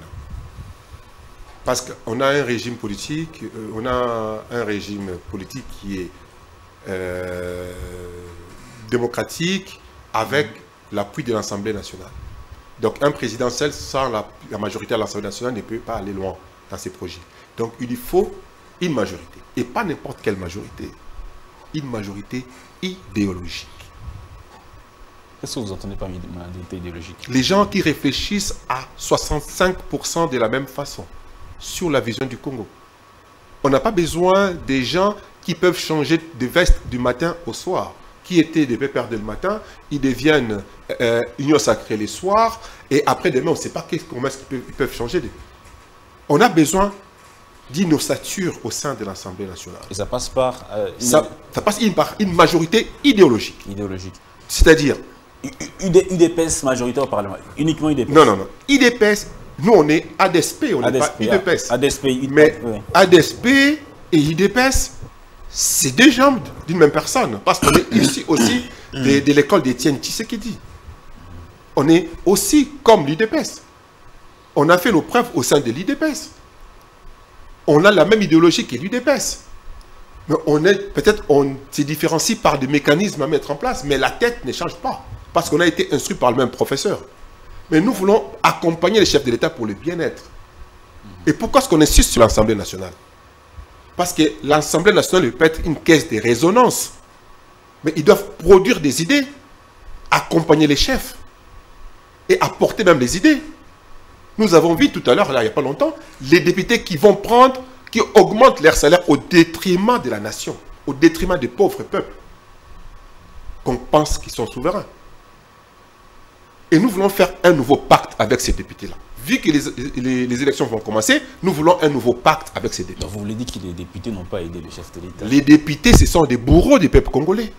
Parce qu'on a un régime politique, euh, on a un régime politique qui est euh, démocratique avec l'appui de l'Assemblée nationale. Donc un président seul sans la, la majorité à l'Assemblée nationale ne peut pas aller loin dans ses projets. Donc il lui faut une majorité. Et pas n'importe quelle majorité. Une majorité idéologique. Qu'est-ce que vous entendez par majorité idéologique? Les gens qui réfléchissent à soixante-cinq pour cent de la même façon sur la vision du Congo. On n'a pas besoin des gens qui peuvent changer de veste du matin au soir. qui étaient des pépères dès le matin, ils deviennent euh, union sacrée les soirs, et après demain, on ne sait pas comment est-ce qu'ils peuvent, ils peuvent changer. De... On a besoin d'une ossature au sein de l'Assemblée nationale. Et ça passe par... Euh, une... ça, ça passe une, par une majorité idéologique. Idéologique. C'est-à-dire... U D P S majoritaire au Parlement. Uniquement U D P S. Non, non, non. U D P S, nous on est A D S P, on n'est pas U D P S. A D S P, mais A D S P et U D P S, c'est deux jambes d'une même personne. Parce qu'on est ici aussi de, de l'école d'Étienne Tshisekedi. On est aussi comme l'U D P S. On a fait nos preuves au sein de l'U D P S. On a la même idéologie que l'U D P S. Mais on est, peut-être on se différencie par des mécanismes à mettre en place, mais la tête ne change pas. Parce qu'on a été instruit par le même professeur. Mais nous voulons accompagner les chefs de l'État pour le bien-être. Et pourquoi est-ce qu'on insiste sur l'Assemblée nationale? Parce que l'Assemblée nationale peut être une caisse de résonance. Mais ils doivent produire des idées, accompagner les chefs et apporter même les idées. Nous avons vu tout à l'heure, là, il n'y a pas longtemps, les députés qui vont prendre, qui augmentent leur salaire au détriment de la nation, au détriment des pauvres peuples, qu'on pense qu'ils sont souverains. Et nous voulons faire un nouveau pacte avec ces députés-là. Vu que les, les, les élections vont commencer, nous voulons un nouveau pacte avec ces députés. Donc vous voulez dire que les députés n'ont pas aidé le chef de l'État? Les députés, ce sont des bourreaux du peuple congolais.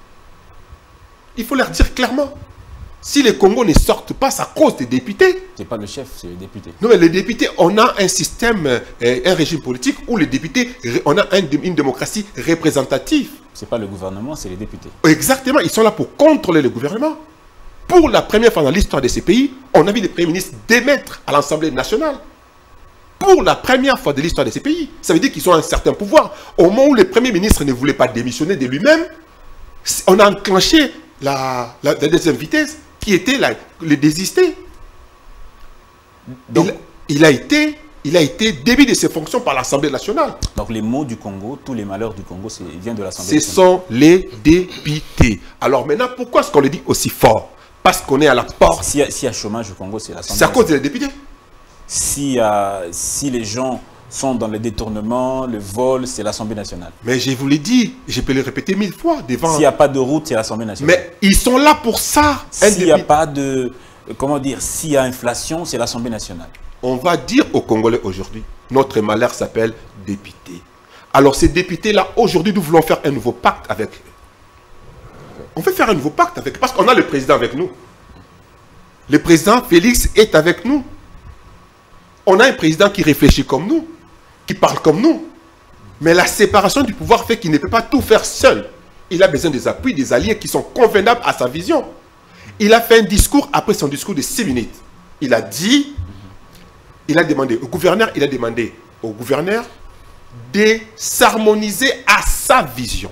Il faut leur dire clairement. Si les Congos ne sortent pas, c'est à cause des députés. Ce n'est pas le chef, c'est les députés. Non, mais les députés, on a un système, euh, un régime politique où les députés, on a un, une démocratie représentative. Ce n'est pas le gouvernement, c'est les députés. Exactement, ils sont là pour contrôler le gouvernement. Pour la première fois dans l'histoire de ces pays, on a vu des premiers ministres démettre à l'Assemblée nationale. Pour la première fois de l'histoire de ces pays. Ça veut dire qu'ils ont un certain pouvoir. Au moment où le Premier ministre ne voulait pas démissionner de lui-même, on a enclenché la, la, la deuxième vitesse, qui était la, le désister. Donc, il, il, a été, il a été démis de ses fonctions par l'Assemblée nationale. Donc les maux du Congo, tous les malheurs du Congo, viennent de l'Assemblée nationale. Ce sont les députés. Alors maintenant, pourquoi est-ce qu'on le dit aussi fort? Parce qu'on est à la porte. S'il y a, s'il y a chômage au Congo, c'est l'Assemblée. C'est à cause des députés. Si, euh, si les gens sont dans le détournement, le vol, c'est l'Assemblée nationale. Mais je vous l'ai dit, je peux le répéter mille fois devant... S'il n'y a pas de route, c'est l'Assemblée nationale. Mais ils sont là pour ça. S'il n'y a pas de... Comment dire? S'il y a inflation, c'est l'Assemblée nationale. On va dire aux Congolais aujourd'hui, notre malheur s'appelle député. Alors ces députés-là, aujourd'hui, nous voulons faire un nouveau pacte avec eux. On veut faire un nouveau pacte avec eux, parce qu'on a le président avec nous. Le président Félix est avec nous. On a un président qui réfléchit comme nous, qui parle comme nous. Mais la séparation du pouvoir fait qu'il ne peut pas tout faire seul. Il a besoin des appuis, des alliés qui sont convenables à sa vision. Il a fait un discours, après son discours de six minutes. Il a dit, il a demandé au gouverneur, il a demandé au gouverneur de s'harmoniser à sa vision.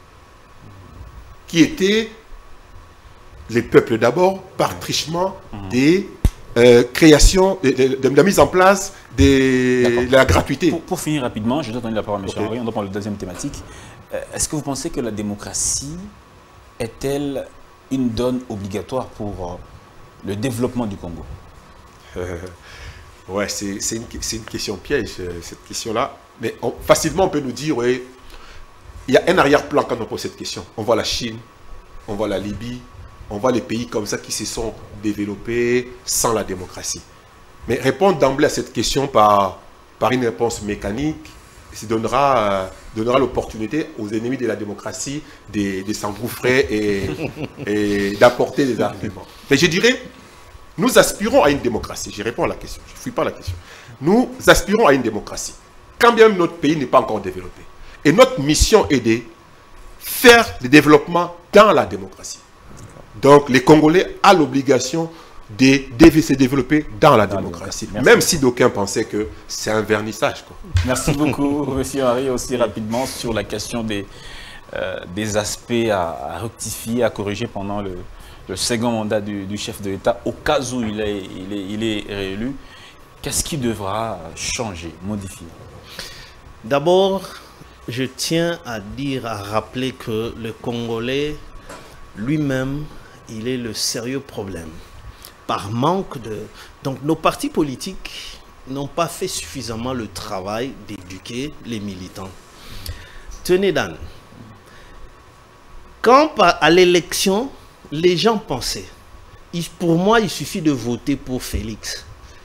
Qui était les peuples d'abord, par trichement des euh, créations, de, de, de la mise en place de la gratuité. Pour, pour finir rapidement, je dois donner la parole à M. Okay. Henri, on doit prendre la deuxième thématique. Euh, Est-ce que vous pensez que la démocratie est-elle une donne obligatoire pour euh, le développement du Congo? euh, Ouais, c'est une, une question piège, cette question-là. Mais on, facilement, on peut nous dire, oui, il y a un arrière-plan quand on pose cette question. On voit la Chine, on voit la Libye, on voit les pays comme ça qui se sont développés sans la démocratie. Mais répondre d'emblée à cette question par, par une réponse mécanique, ça donnera, euh, donnera l'opportunité aux ennemis de la démocratie de, de s'engouffrer et, et d'apporter des arguments. Mais je dirais, nous aspirons à une démocratie. Je réponds à la question, je ne fuis pas la question. Nous aspirons à une démocratie, quand bien même notre pays n'est pas encore développé. Et notre mission est de faire le développement dans la démocratie. Donc les Congolais ont l'obligation de, de se développer dans la dans démocratie. Même si d'aucuns pensaient que c'est un vernissage. Quoi. Merci beaucoup, M. Henri. Aussi rapidement sur la question des, euh, des aspects à, à rectifier, à corriger pendant le, le second mandat du, du chef de l'État, au cas où il est, il est, il est réélu. Qu'est-ce qui devra changer, modifier? D'abord, je tiens à dire, à rappeler que le Congolais lui-même, il est le sérieux problème. Par manque de... Donc nos partis politiques n'ont pas fait suffisamment le travail d'éduquer les militants. Tenez Dan, Quand à l'élection, les gens pensaient, pour moi, il suffit de voter pour Félix.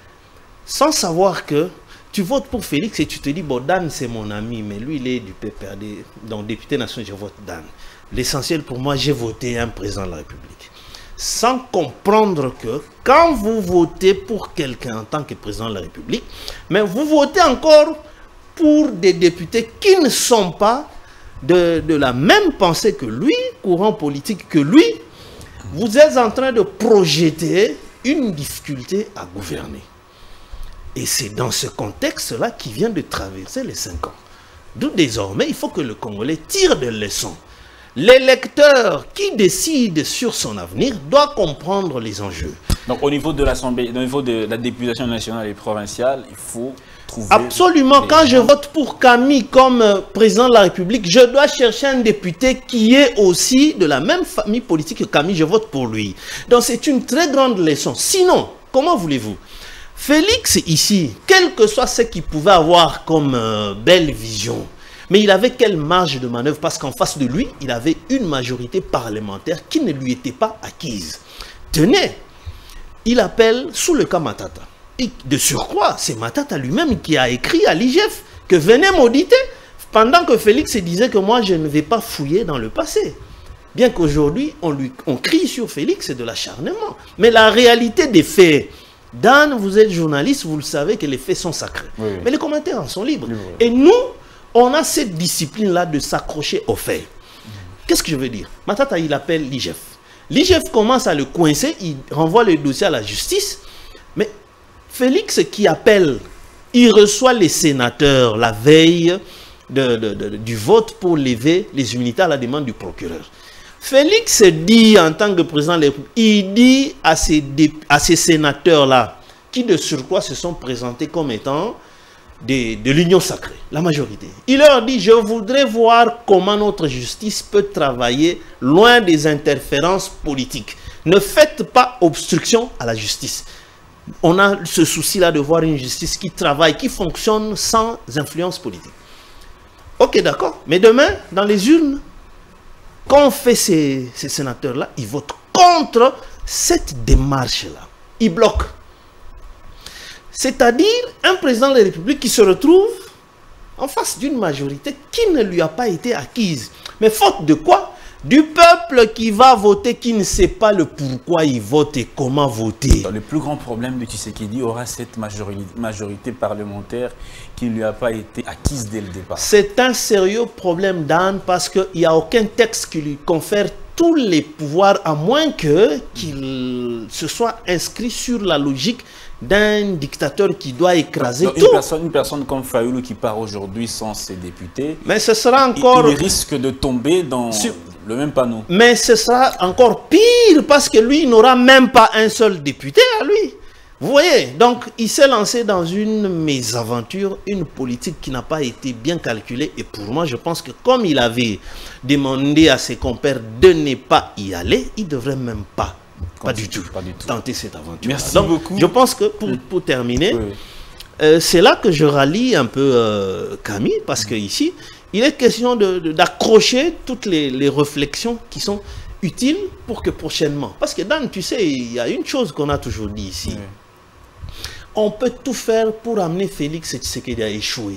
Sans savoir que tu votes pour Félix et tu te dis, bon, Dan, c'est mon ami, mais lui, il est du P P R D, donc député national, je vote Dan. L'essentiel pour moi, j'ai voté un président de la République. Sans comprendre que quand vous votez pour quelqu'un en tant que président de la République, mais vous votez encore pour des députés qui ne sont pas de, de la même pensée que lui, courant politique que lui, vous êtes en train de projeter une difficulté à gouverner. Et c'est dans ce contexte-là qu'il vient de traverser les cinq ans. D'où désormais, il faut que le Congolais tire des leçons. L'électeur qui décide sur son avenir doit comprendre les enjeux. Donc au niveau de l'Assemblée, au niveau de la députation nationale et provinciale, il faut trouver... Absolument. Quand je vote pour Camille comme euh, président de la République, je dois chercher un député qui est aussi de la même famille politique que Camille, je vote pour lui. Donc c'est une très grande leçon. Sinon, comment voulez-vous? Félix ici, quel que soit ce qu'il pouvait avoir comme euh, belle vision, mais il avait quelle marge de manœuvre? Parce qu'en face de lui, il avait une majorité parlementaire qui ne lui était pas acquise. Tenez, il appelle sous le cas Matata. Et de surcroît, c'est Matata lui-même qui a écrit à l'I G F que venez m'auditer, pendant que Félix disait que moi je ne vais pas fouiller dans le passé. Bien qu'aujourd'hui, on, lui, on crie sur Félix, c'est de l'acharnement. Mais la réalité des faits, Dan, vous êtes journaliste, vous le savez que les faits sont sacrés. Oui, oui. Mais les commentaires en sont libres. Oui, oui. Et nous, on a cette discipline-là de s'accrocher aux faits. Mmh. Qu'est-ce que je veux dire? Matata, il appelle l'I G F. L'I G F commence à le coincer, il renvoie le dossier à la justice. Mais Félix qui appelle, il reçoit les sénateurs la veille de, de, de, du vote pour lever les immunités à la demande du procureur. Félix dit en tant que président de la République, il dit à ces, à ces sénateurs-là, qui de surcroît se sont présentés comme étant de, de l'union sacrée, la majorité. Il leur dit, je voudrais voir comment notre justice peut travailler loin des interférences politiques. Ne faites pas obstruction à la justice. On a ce souci-là de voir une justice qui travaille, qui fonctionne sans influence politique. Ok, d'accord. Mais demain, dans les urnes, quand on fait ces, ces sénateurs-là, ils votent contre cette démarche-là. Ils bloquent. C'est-à-dire un président de la République qui se retrouve en face d'une majorité qui ne lui a pas été acquise. Mais faute de quoi? Du peuple qui va voter, qui ne sait pas le pourquoi il vote et comment voter. Le plus grand problème de Tshisekedi aura cette majorité, majorité parlementaire qui ne lui a pas été acquise dès le départ. C'est un sérieux problème, Dan, parce qu'il n'y a aucun texte qui lui confère tous les pouvoirs, à moins que qu'il se soit inscrit sur la logique d'un dictateur qui doit écraser donc, tout. Une personne, une personne comme Fayoulou qui part aujourd'hui sans ses députés, mais ce sera encore... il, il risque de tomber dans sur... le même panneau. Mais ce sera encore pire parce que lui, il n'aura même pas un seul député à lui. Vous voyez, donc il s'est lancé dans une mésaventure, une politique qui n'a pas été bien calculée. Et pour moi, je pense que comme il avait demandé à ses compères de ne pas y aller, il ne devrait même pas. Pas du, tout, pas du tout tenter cette aventure. Merci donc, beaucoup. Je pense que pour, pour terminer, oui. euh, c'est là que je rallie un peu euh, Camille, parce que ici, il est question d'accrocher toutes les, les réflexions qui sont utiles pour que prochainement... Parce que Dan, tu sais, il y a une chose qu'on a toujours dit ici. Oui. On peut tout faire pour amener Félix Tshisekedi à échouer.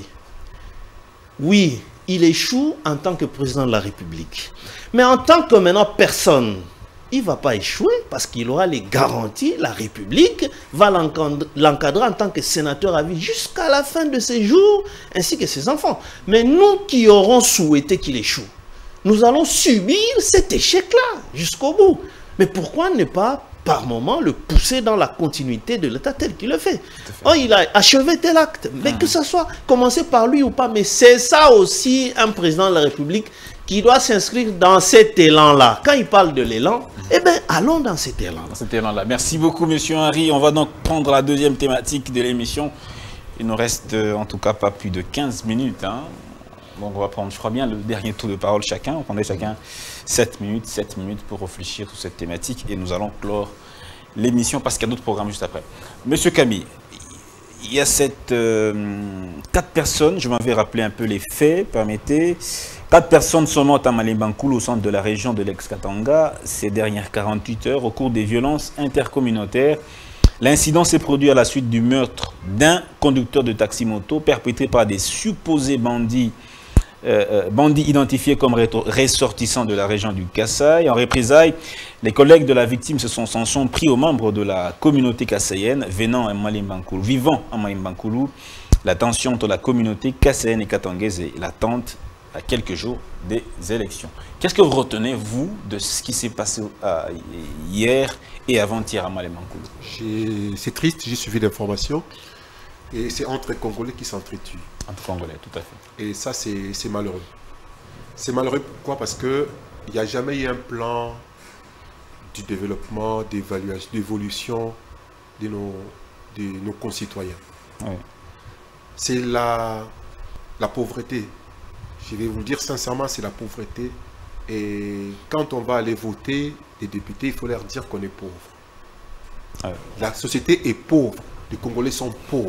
Oui, il échoue en tant que président de la République. Mais en tant que maintenant personne... il ne va pas échouer parce qu'il aura les garanties. La République va l'encadrer en tant que sénateur à vie jusqu'à la fin de ses jours, ainsi que ses enfants. Mais nous qui aurons souhaité qu'il échoue, nous allons subir cet échec-là jusqu'au bout. Mais pourquoi ne pas, par moment, le pousser dans la continuité de l'État tel qu'il le fait? Oh, il a achevé tel acte, mais mmh. que ça soit commencé par lui ou pas. Mais c'est ça aussi un président de la République qui doit s'inscrire dans cet élan-là. Quand il parle de l'élan, eh bien, allons dans cet élan-là. Dans cet élan-là. Merci beaucoup, monsieur Henri. On va donc prendre la deuxième thématique de l'émission. Il nous reste euh, en tout cas pas plus de quinze minutes. Hein. Donc, on va prendre, je crois bien, le dernier tour de parole chacun. On prendrait chacun sept minutes, sept minutes pour réfléchir sur cette thématique. Et nous allons clore l'émission parce qu'il y a d'autres programmes juste après. Monsieur Camille, il y a cette, euh, quatre personnes, je m'en vais rappeler un peu les faits, permettez. Quatre personnes sont mortes à Malemba-Nkulu, au centre de la région de l'ex-Katanga, ces dernières quarante-huit heures, au cours des violences intercommunautaires. L'incident s'est produit à la suite du meurtre d'un conducteur de taxi-moto perpétré par des supposés bandits, euh, bandits identifiés comme ressortissants de la région du Kasaï. En représailles, les collègues de la victime se sont, s'en sont pris aux membres de la communauté kassaïenne venant à Malemba-Nkulu, vivant à Malemba-Nkulu. La tension entre la communauté kassaïenne et katangaise est latente à quelques jours des élections. Qu'est-ce que vous retenez, vous, de ce qui s'est passé euh, hier et avant-hier à Malemba-Nkulu? C'est triste, j'ai suivi l'information. Et c'est entre les Congolais qui s'entretuent. Entre Congolais, tout à fait. Et ça, c'est malheureux. C'est malheureux pourquoi? Parce qu'il n'y a jamais eu un plan du développement, d'évaluation, d'évolution de nos, de nos concitoyens. Oui. C'est la, la pauvreté. Je vais vous le dire sincèrement, c'est la pauvreté. Et quand on va aller voter des députés, il faut leur dire qu'on est pauvre. Oui. La société est pauvre. Les Congolais sont pauvres.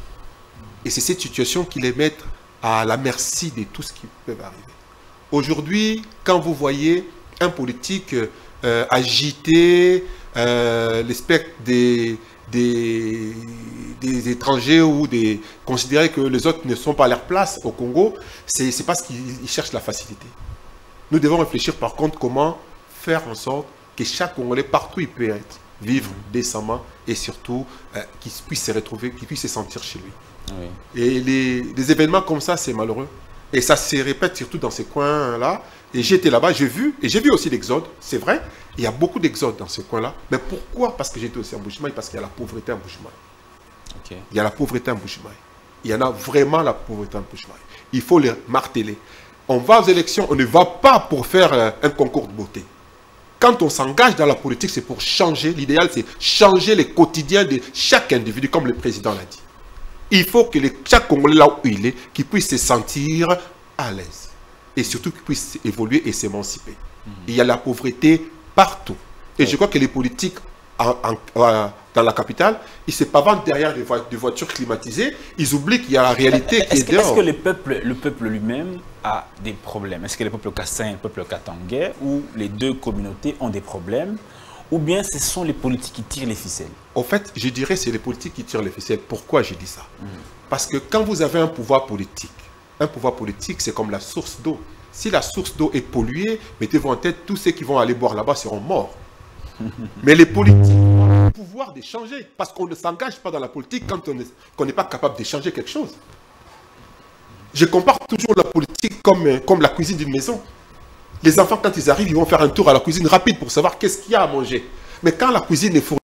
Et c'est cette situation qui les met à la merci de tout ce qui peut arriver. Aujourd'hui, quand vous voyez un politique euh, agiter euh, les spectres des, des, des étrangers ou des, considérer que les autres ne sont pas à leur place au Congo, c'est parce qu'ils cherchent la facilité. Nous devons réfléchir par contre comment faire en sorte que chaque Congolais, partout où il peut être, vivre décemment et surtout euh, qu'il puisse se retrouver, qu'il puisse se sentir chez lui. Oui. Et les, les événements comme ça, c'est malheureux. Et ça se répète surtout dans ces coins-là. Et j'étais là-bas, j'ai vu, et j'ai vu aussi l'exode, c'est vrai, il y a beaucoup d'exodes dans ce coin-là. Mais pourquoi? Parce que j'étais aussi en Mbuji-Mayi, parce qu'il y a la pauvreté en Mbuji-Mayi. Okay. Il y a la pauvreté en Mbuji-Mayi. Il y en a vraiment la pauvreté en Mbuji-Mayi. Il faut les marteler. On va aux élections, on ne va pas pour faire euh, un concours de beauté. Quand on s'engage dans la politique, c'est pour changer. L'idéal, c'est changer les quotidiens de chaque individu, comme le président l'a dit. Il faut que les, chaque Congolais, là où il est, qu'il puisse se sentir à l'aise. Et surtout qu'il puisse évoluer et s'émanciper. Mmh. Il y a la pauvreté partout. Et ouais. je crois que les politiques en, en, en, dans la capitale, ils se pavantent derrière des, vo des voitures climatisées. Ils oublient qu'il y a la réalité qui est, est dehors. Est-ce que le peuple, le peuple lui-même a des problèmes? Est-ce que le peuple kassaïen et le peuple katangais, ou les deux communautés ont des problèmes? Ou bien ce sont les politiques qui tirent les ficelles? En fait, je dirais que c'est les politiques qui tirent les ficelles. Pourquoi je dis ça? mmh. Parce que quand vous avez un pouvoir politique, un pouvoir politique, c'est comme la source d'eau. Si la source d'eau est polluée, mettez-vous en tête, tous ceux qui vont aller boire là-bas seront morts. Mais les politiques ont le pouvoir d'échanger, parce qu'on ne s'engage pas dans la politique quand on n'est qu'on n'est pas capable d'échanger quelque chose. Je compare toujours la politique comme, comme la cuisine d'une maison. Les enfants, quand ils arrivent, ils vont faire un tour à la cuisine rapide pour savoir qu'est-ce qu'il y a à manger. Mais quand la cuisine est fournie,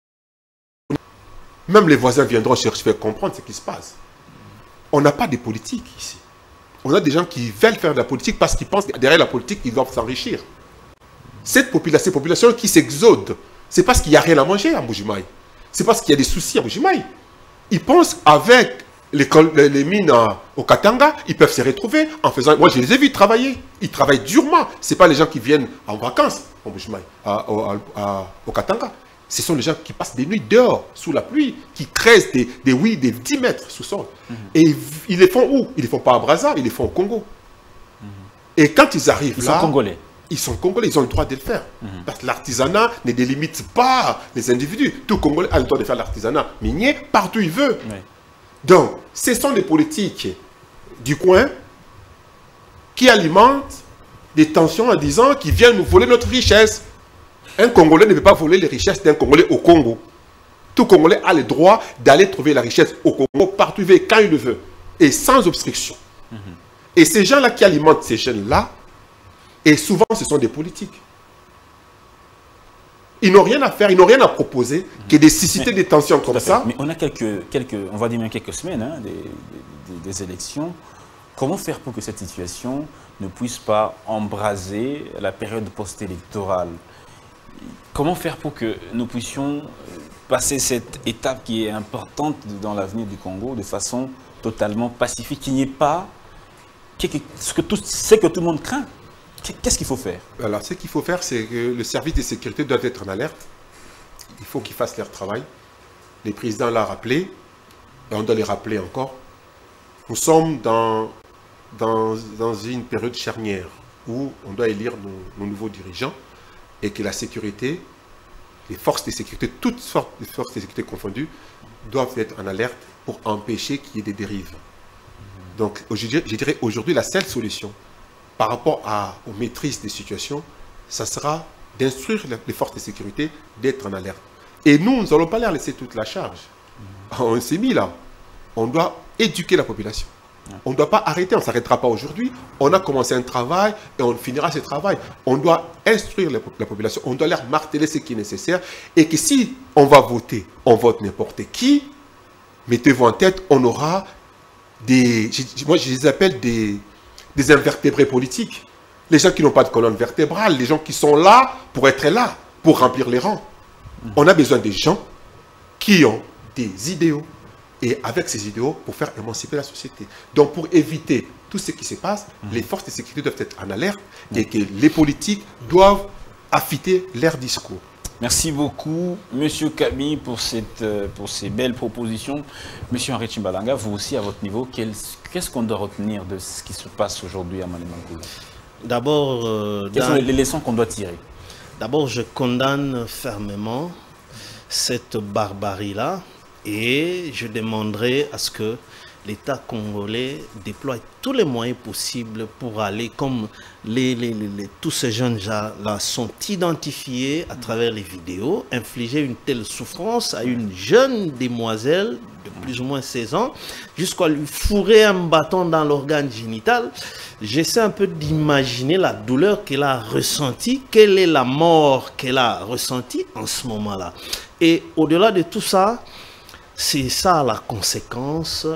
même les voisins viendront chercher à comprendre ce qui se passe. On n'a pas de politique ici. On a des gens qui veulent faire de la politique parce qu'ils pensent que derrière la politique, ils doivent s'enrichir. Cette population, ces populations qui s'exodent, c'est parce qu'il n'y a rien à manger à Mbuji-Mayi. C'est parce qu'il y a des soucis à Mbuji-Mayi. Ils pensent avec les, les mines à, au Katanga, ils peuvent se retrouver en faisant... Moi, je les ai vus travailler. Ils travaillent durement. Ce n'est pas les gens qui viennent en vacances au Mbuji-Mayi, au Katanga. Ce sont les gens qui passent des nuits dehors, sous la pluie, qui creusent des, des, oui, des dix mètres sous sol. Mm-hmm. Et ils, ils les font où? Ils ne les font pas à Brazza, ils les font au Congo. Mm-hmm. Et quand ils arrivent ils là... Ils sont congolais. Ils sont congolais, ils ont le droit de le faire. Mm-hmm. Parce que l'artisanat ne délimite pas les individus. Tout Congolais a le droit de faire l'artisanat minier partout où il veut. Oui. Donc, ce sont des politiques du coin qui alimentent des tensions en disant qu'ils viennent nous voler notre richesse. Un Congolais ne peut pas voler les richesses d'un Congolais au Congo. Tout Congolais a le droit d'aller trouver la richesse au Congo, partout où il veut, quand il le veut, et sans obstruction. Mm-hmm. Et ces gens-là qui alimentent ces jeunes-là, et souvent ce sont des politiques. Ils n'ont rien à faire, ils n'ont rien à proposer mm-hmm. que de susciter mais, des tensions comme ça. Mais on a quelques, quelques, on va dire même quelques semaines hein, des, des, des élections. Comment faire pour que cette situation ne puisse pas embraser la période post-électorale? Comment faire pour que nous puissions passer cette étape qui est importante dans l'avenir du Congo de façon totalement pacifique, qu'il n'y ait pas ce que, tout, ce que tout le monde craint? Qu'est-ce qu'il faut faire? Alors, ce qu'il faut faire, c'est que le service de sécurité doit être en alerte. Il faut qu'ils fassent leur travail. Le président l'a rappelé. et on doit les rappeler encore, nous sommes dans, dans, dans une période charnière où on doit élire nos, nos nouveaux dirigeants et que la sécurité, les forces de sécurité, toutes sortes de forces de sécurité confondues, doivent être en alerte pour empêcher qu'il y ait des dérives. Donc, je dirais aujourd'hui, la seule solution par rapport à, aux maîtrises des situations, ça sera d'instruire les forces de sécurité d'être en alerte. Et nous, nous n'allons pas leur laisser toute la charge. On s'est mis là. On doit éduquer la population. On ne doit pas arrêter, on ne s'arrêtera pas aujourd'hui. On a commencé un travail et on finira ce travail. On doit instruire la, la population, on doit leur marteler ce qui est nécessaire. Et que si on va voter, on vote n'importe qui, mettez-vous en tête, on aura des... Moi, je les appelle des, des invertébrés politiques. Les gens qui n'ont pas de colonne vertébrale, les gens qui sont là pour être là, pour remplir les rangs. On a besoin des gens qui ont des idéaux. Et avec ces idéaux, pour faire émanciper la société. Donc, pour éviter tout ce qui se passe, mmh. les forces de sécurité doivent être en alerte mmh. et que les politiques doivent affûter leur discours. Merci beaucoup, Monsieur Kami, pour, cette, pour ces belles propositions. Monsieur Henri Tchimbalanga, vous aussi, à votre niveau, qu'est-ce qu'on doit retenir de ce qui se passe aujourd'hui à Malémankoula? D'abord... Euh, Quelles sont les leçons qu'on doit tirer? D'abord, je condamne fermement cette barbarie-là. Et je demanderai à ce que l'État congolais déploie tous les moyens possibles pour aller, comme les, les, les, tous ces jeunes-là sont identifiés à travers les vidéos, infliger une telle souffrance à une jeune demoiselle de plus ou moins seize ans, jusqu'à lui fourrer un bâton dans l'organe génital. J'essaie un peu d'imaginer la douleur qu'elle a ressentie, quelle est la mort qu'elle a ressentie en ce moment-là. Et au-delà de tout ça, c'est ça la conséquence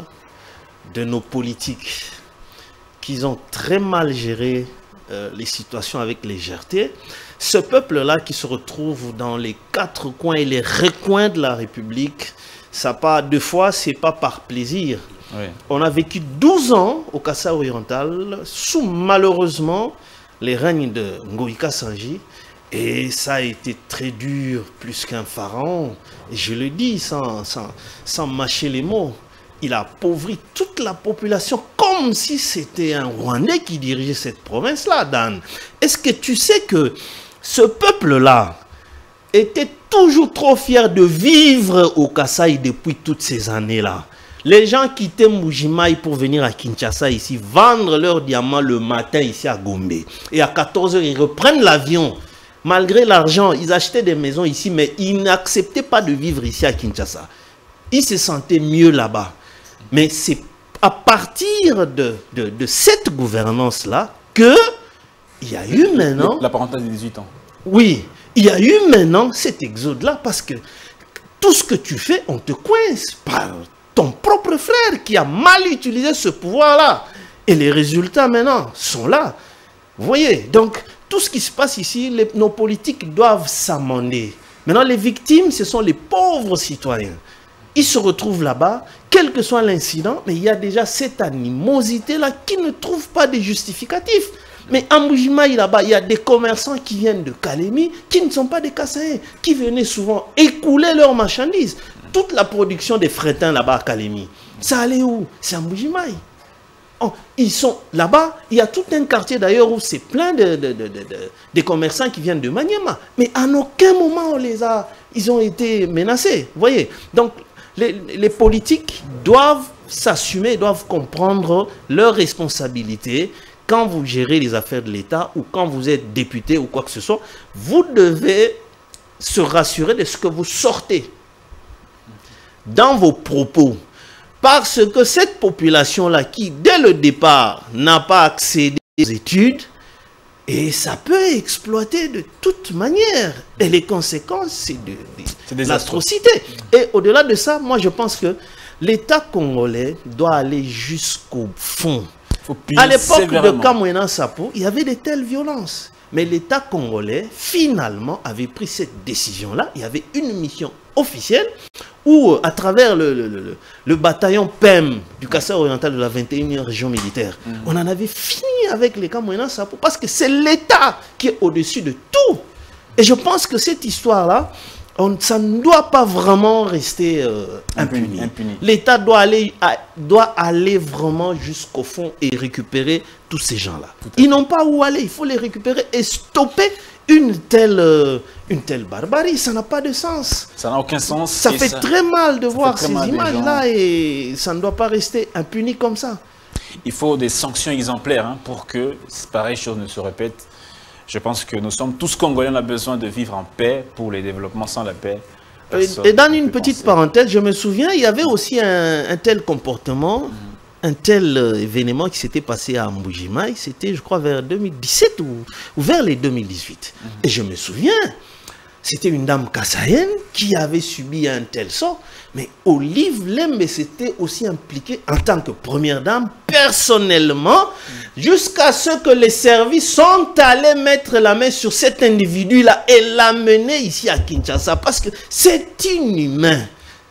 de nos politiques, qu'ils ont très mal géré euh, les situations avec légèreté. Ce peuple-là qui se retrouve dans les quatre coins et les recoins de la République, ça pas deux fois, c'est pas par plaisir. Oui. On a vécu douze ans au Kasaï oriental, sous malheureusement les règnes de Ngoïka Sanji. Et ça a été très dur, plus qu'un pharaon. Et je le dis sans, sans, sans mâcher les mots. Il a appauvri toute la population comme si c'était un Rwandais qui dirigeait cette province-là, Dan. Est-ce que tu sais que ce peuple-là était toujours trop fier de vivre au Kasaï depuis toutes ces années-là? Les gens quittaient Mbuji-Mayi pour venir à Kinshasa ici, vendre leurs diamants le matin ici à Gombe. Et à quatorze heures, ils reprennent l'avion. Malgré l'argent, ils achetaient des maisons ici, mais ils n'acceptaient pas de vivre ici à Kinshasa. Ils se sentaient mieux là-bas. Mais c'est à partir de, de, de cette gouvernance-là qu'il y a eu maintenant... La parenthèse de dix-huit ans. Oui, il y a eu maintenant cet exode-là parce que tout ce que tu fais, on te coince par ton propre frère qui a mal utilisé ce pouvoir-là. Et les résultats maintenant sont là. Vous voyez, donc... Tout ce qui se passe ici, les, nos politiques doivent s'amender. Maintenant, les victimes, ce sont les pauvres citoyens. Ils se retrouvent là-bas, quel que soit l'incident, mais il y a déjà cette animosité-là qui ne trouve pas de justificatif. Mais à Mbuji-Mayi, là-bas, il y a des commerçants qui viennent de Kalemi, qui ne sont pas des Kassaïens, qui venaient souvent écouler leurs marchandises. Toute la production des frétins là-bas à Kalemi, ça allait où? C'est à Mbuji-Mayi. Oh, ils sont là-bas, il y a tout un quartier d'ailleurs où c'est plein de, de, de, de, de, de commerçants qui viennent de Maniema. Mais à aucun moment on les a, ils ont été menacés. Vous voyez? Donc les, les politiques doivent s'assumer, doivent comprendre leurs responsabilités. Quand vous gérez les affaires de l'État ou quand vous êtes député ou quoi que ce soit, vous devez se rassurer de ce que vous sortez dans vos propos. Parce que cette population-là, qui, dès le départ, n'a pas accédé aux études, et ça peut exploiter de toute manière. Et les conséquences, c'est de, de l'atrocité. Et au-delà de ça, moi, je pense que l'État congolais doit aller jusqu'au fond. À l'époque de Kamwena Sapo, il y avait de telles violences. Mais l'État congolais, finalement, avait pris cette décision-là. Il y avait une mission officielle où, à travers le, le, le, le bataillon P E M du Kasaï oriental de la vingt et unième région militaire, mmh. on en avait fini avec les Kamwena Sapo parce que c'est l'État qui est au-dessus de tout. Et je pense que cette histoire-là, on, ça ne doit pas vraiment rester euh, impuni. impuni. L'État doit aller, à, doit aller vraiment jusqu'au fond et récupérer tous ces gens-là. Ils n'ont pas où aller, il faut les récupérer et stopper une telle, euh, une telle barbarie. Ça n'a pas de sens. Ça n'a aucun sens. Ça fait ça, très mal de voir ces images-là gens... et ça ne doit pas rester impuni comme ça. Il faut des sanctions exemplaires hein, pour que pareille chose ne se répète. Je pense que nous sommes tous Congolais, on a besoin de vivre en paix. Pour les développements sans la paix. Et dans une petite penser. parenthèse, je me souviens, il y avait aussi un, un tel comportement, mmh. un tel euh, événement qui s'était passé à Mbujimaï. C'était, je crois, vers deux mille dix-sept ou, ou vers les deux mille dix-huit. Mmh. Et je me souviens, c'était une dame kassaïenne qui avait subi un tel sort. Mais Olive Lembe s'était aussi impliquée en tant que première dame, personnellement, mmh. jusqu'à ce que les services sont allés mettre la main sur cet individu-là et l'amener ici à Kinshasa. Parce que c'est inhumain.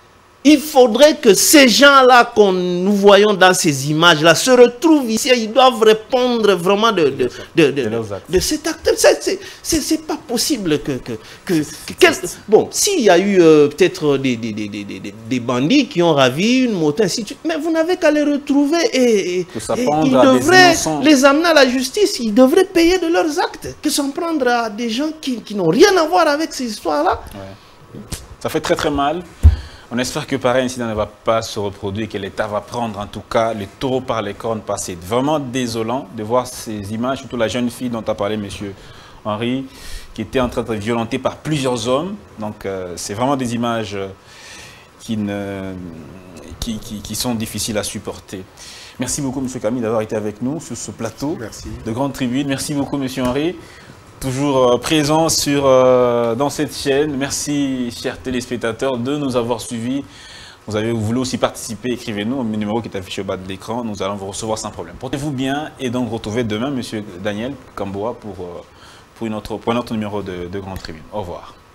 Il faudrait que ces gens-là qu'on nous voyons dans ces images-là se retrouvent ici. Ils doivent répondre vraiment de, de, de, de, de, de cet acte. C'est pas possible que... que, que, que quel... Bon, s'il y a eu euh, peut-être des, des, des, des, des bandits qui ont ravi une moto, ainsi de suite, mais vous n'avez qu'à les retrouver et, et, et ils devraient les amener à la justice. Ils devraient payer de leurs actes. Que s'en prendre à des gens qui, qui n'ont rien à voir avec ces histoires-là. Ouais. Ça fait très très mal. On espère que pareil incident ne va pas se reproduire et que l'État va prendre en tout cas les taureaux par les cornes. C'est vraiment désolant de voir ces images, surtout la jeune fille dont a parlé M. Henri, qui était en train d'être violentée par plusieurs hommes. Donc euh, c'est vraiment des images euh, qui, ne, qui, qui, qui sont difficiles à supporter. Merci beaucoup M. Camille d'avoir été avec nous sur ce plateau Merci. de Grande Tribune. Merci beaucoup M. Henri. Toujours euh, présent sur, euh, dans cette chaîne. Merci, chers téléspectateurs, de nous avoir suivis. Vous, avez, vous voulez aussi participer, écrivez-nous au numéro qui est affiché au bas de l'écran. Nous allons vous recevoir sans problème. Portez-vous bien et donc retrouvez demain M. Daniel Kamboa pour, euh, pour, une autre, pour un autre numéro de, de Grande Tribune. Au revoir.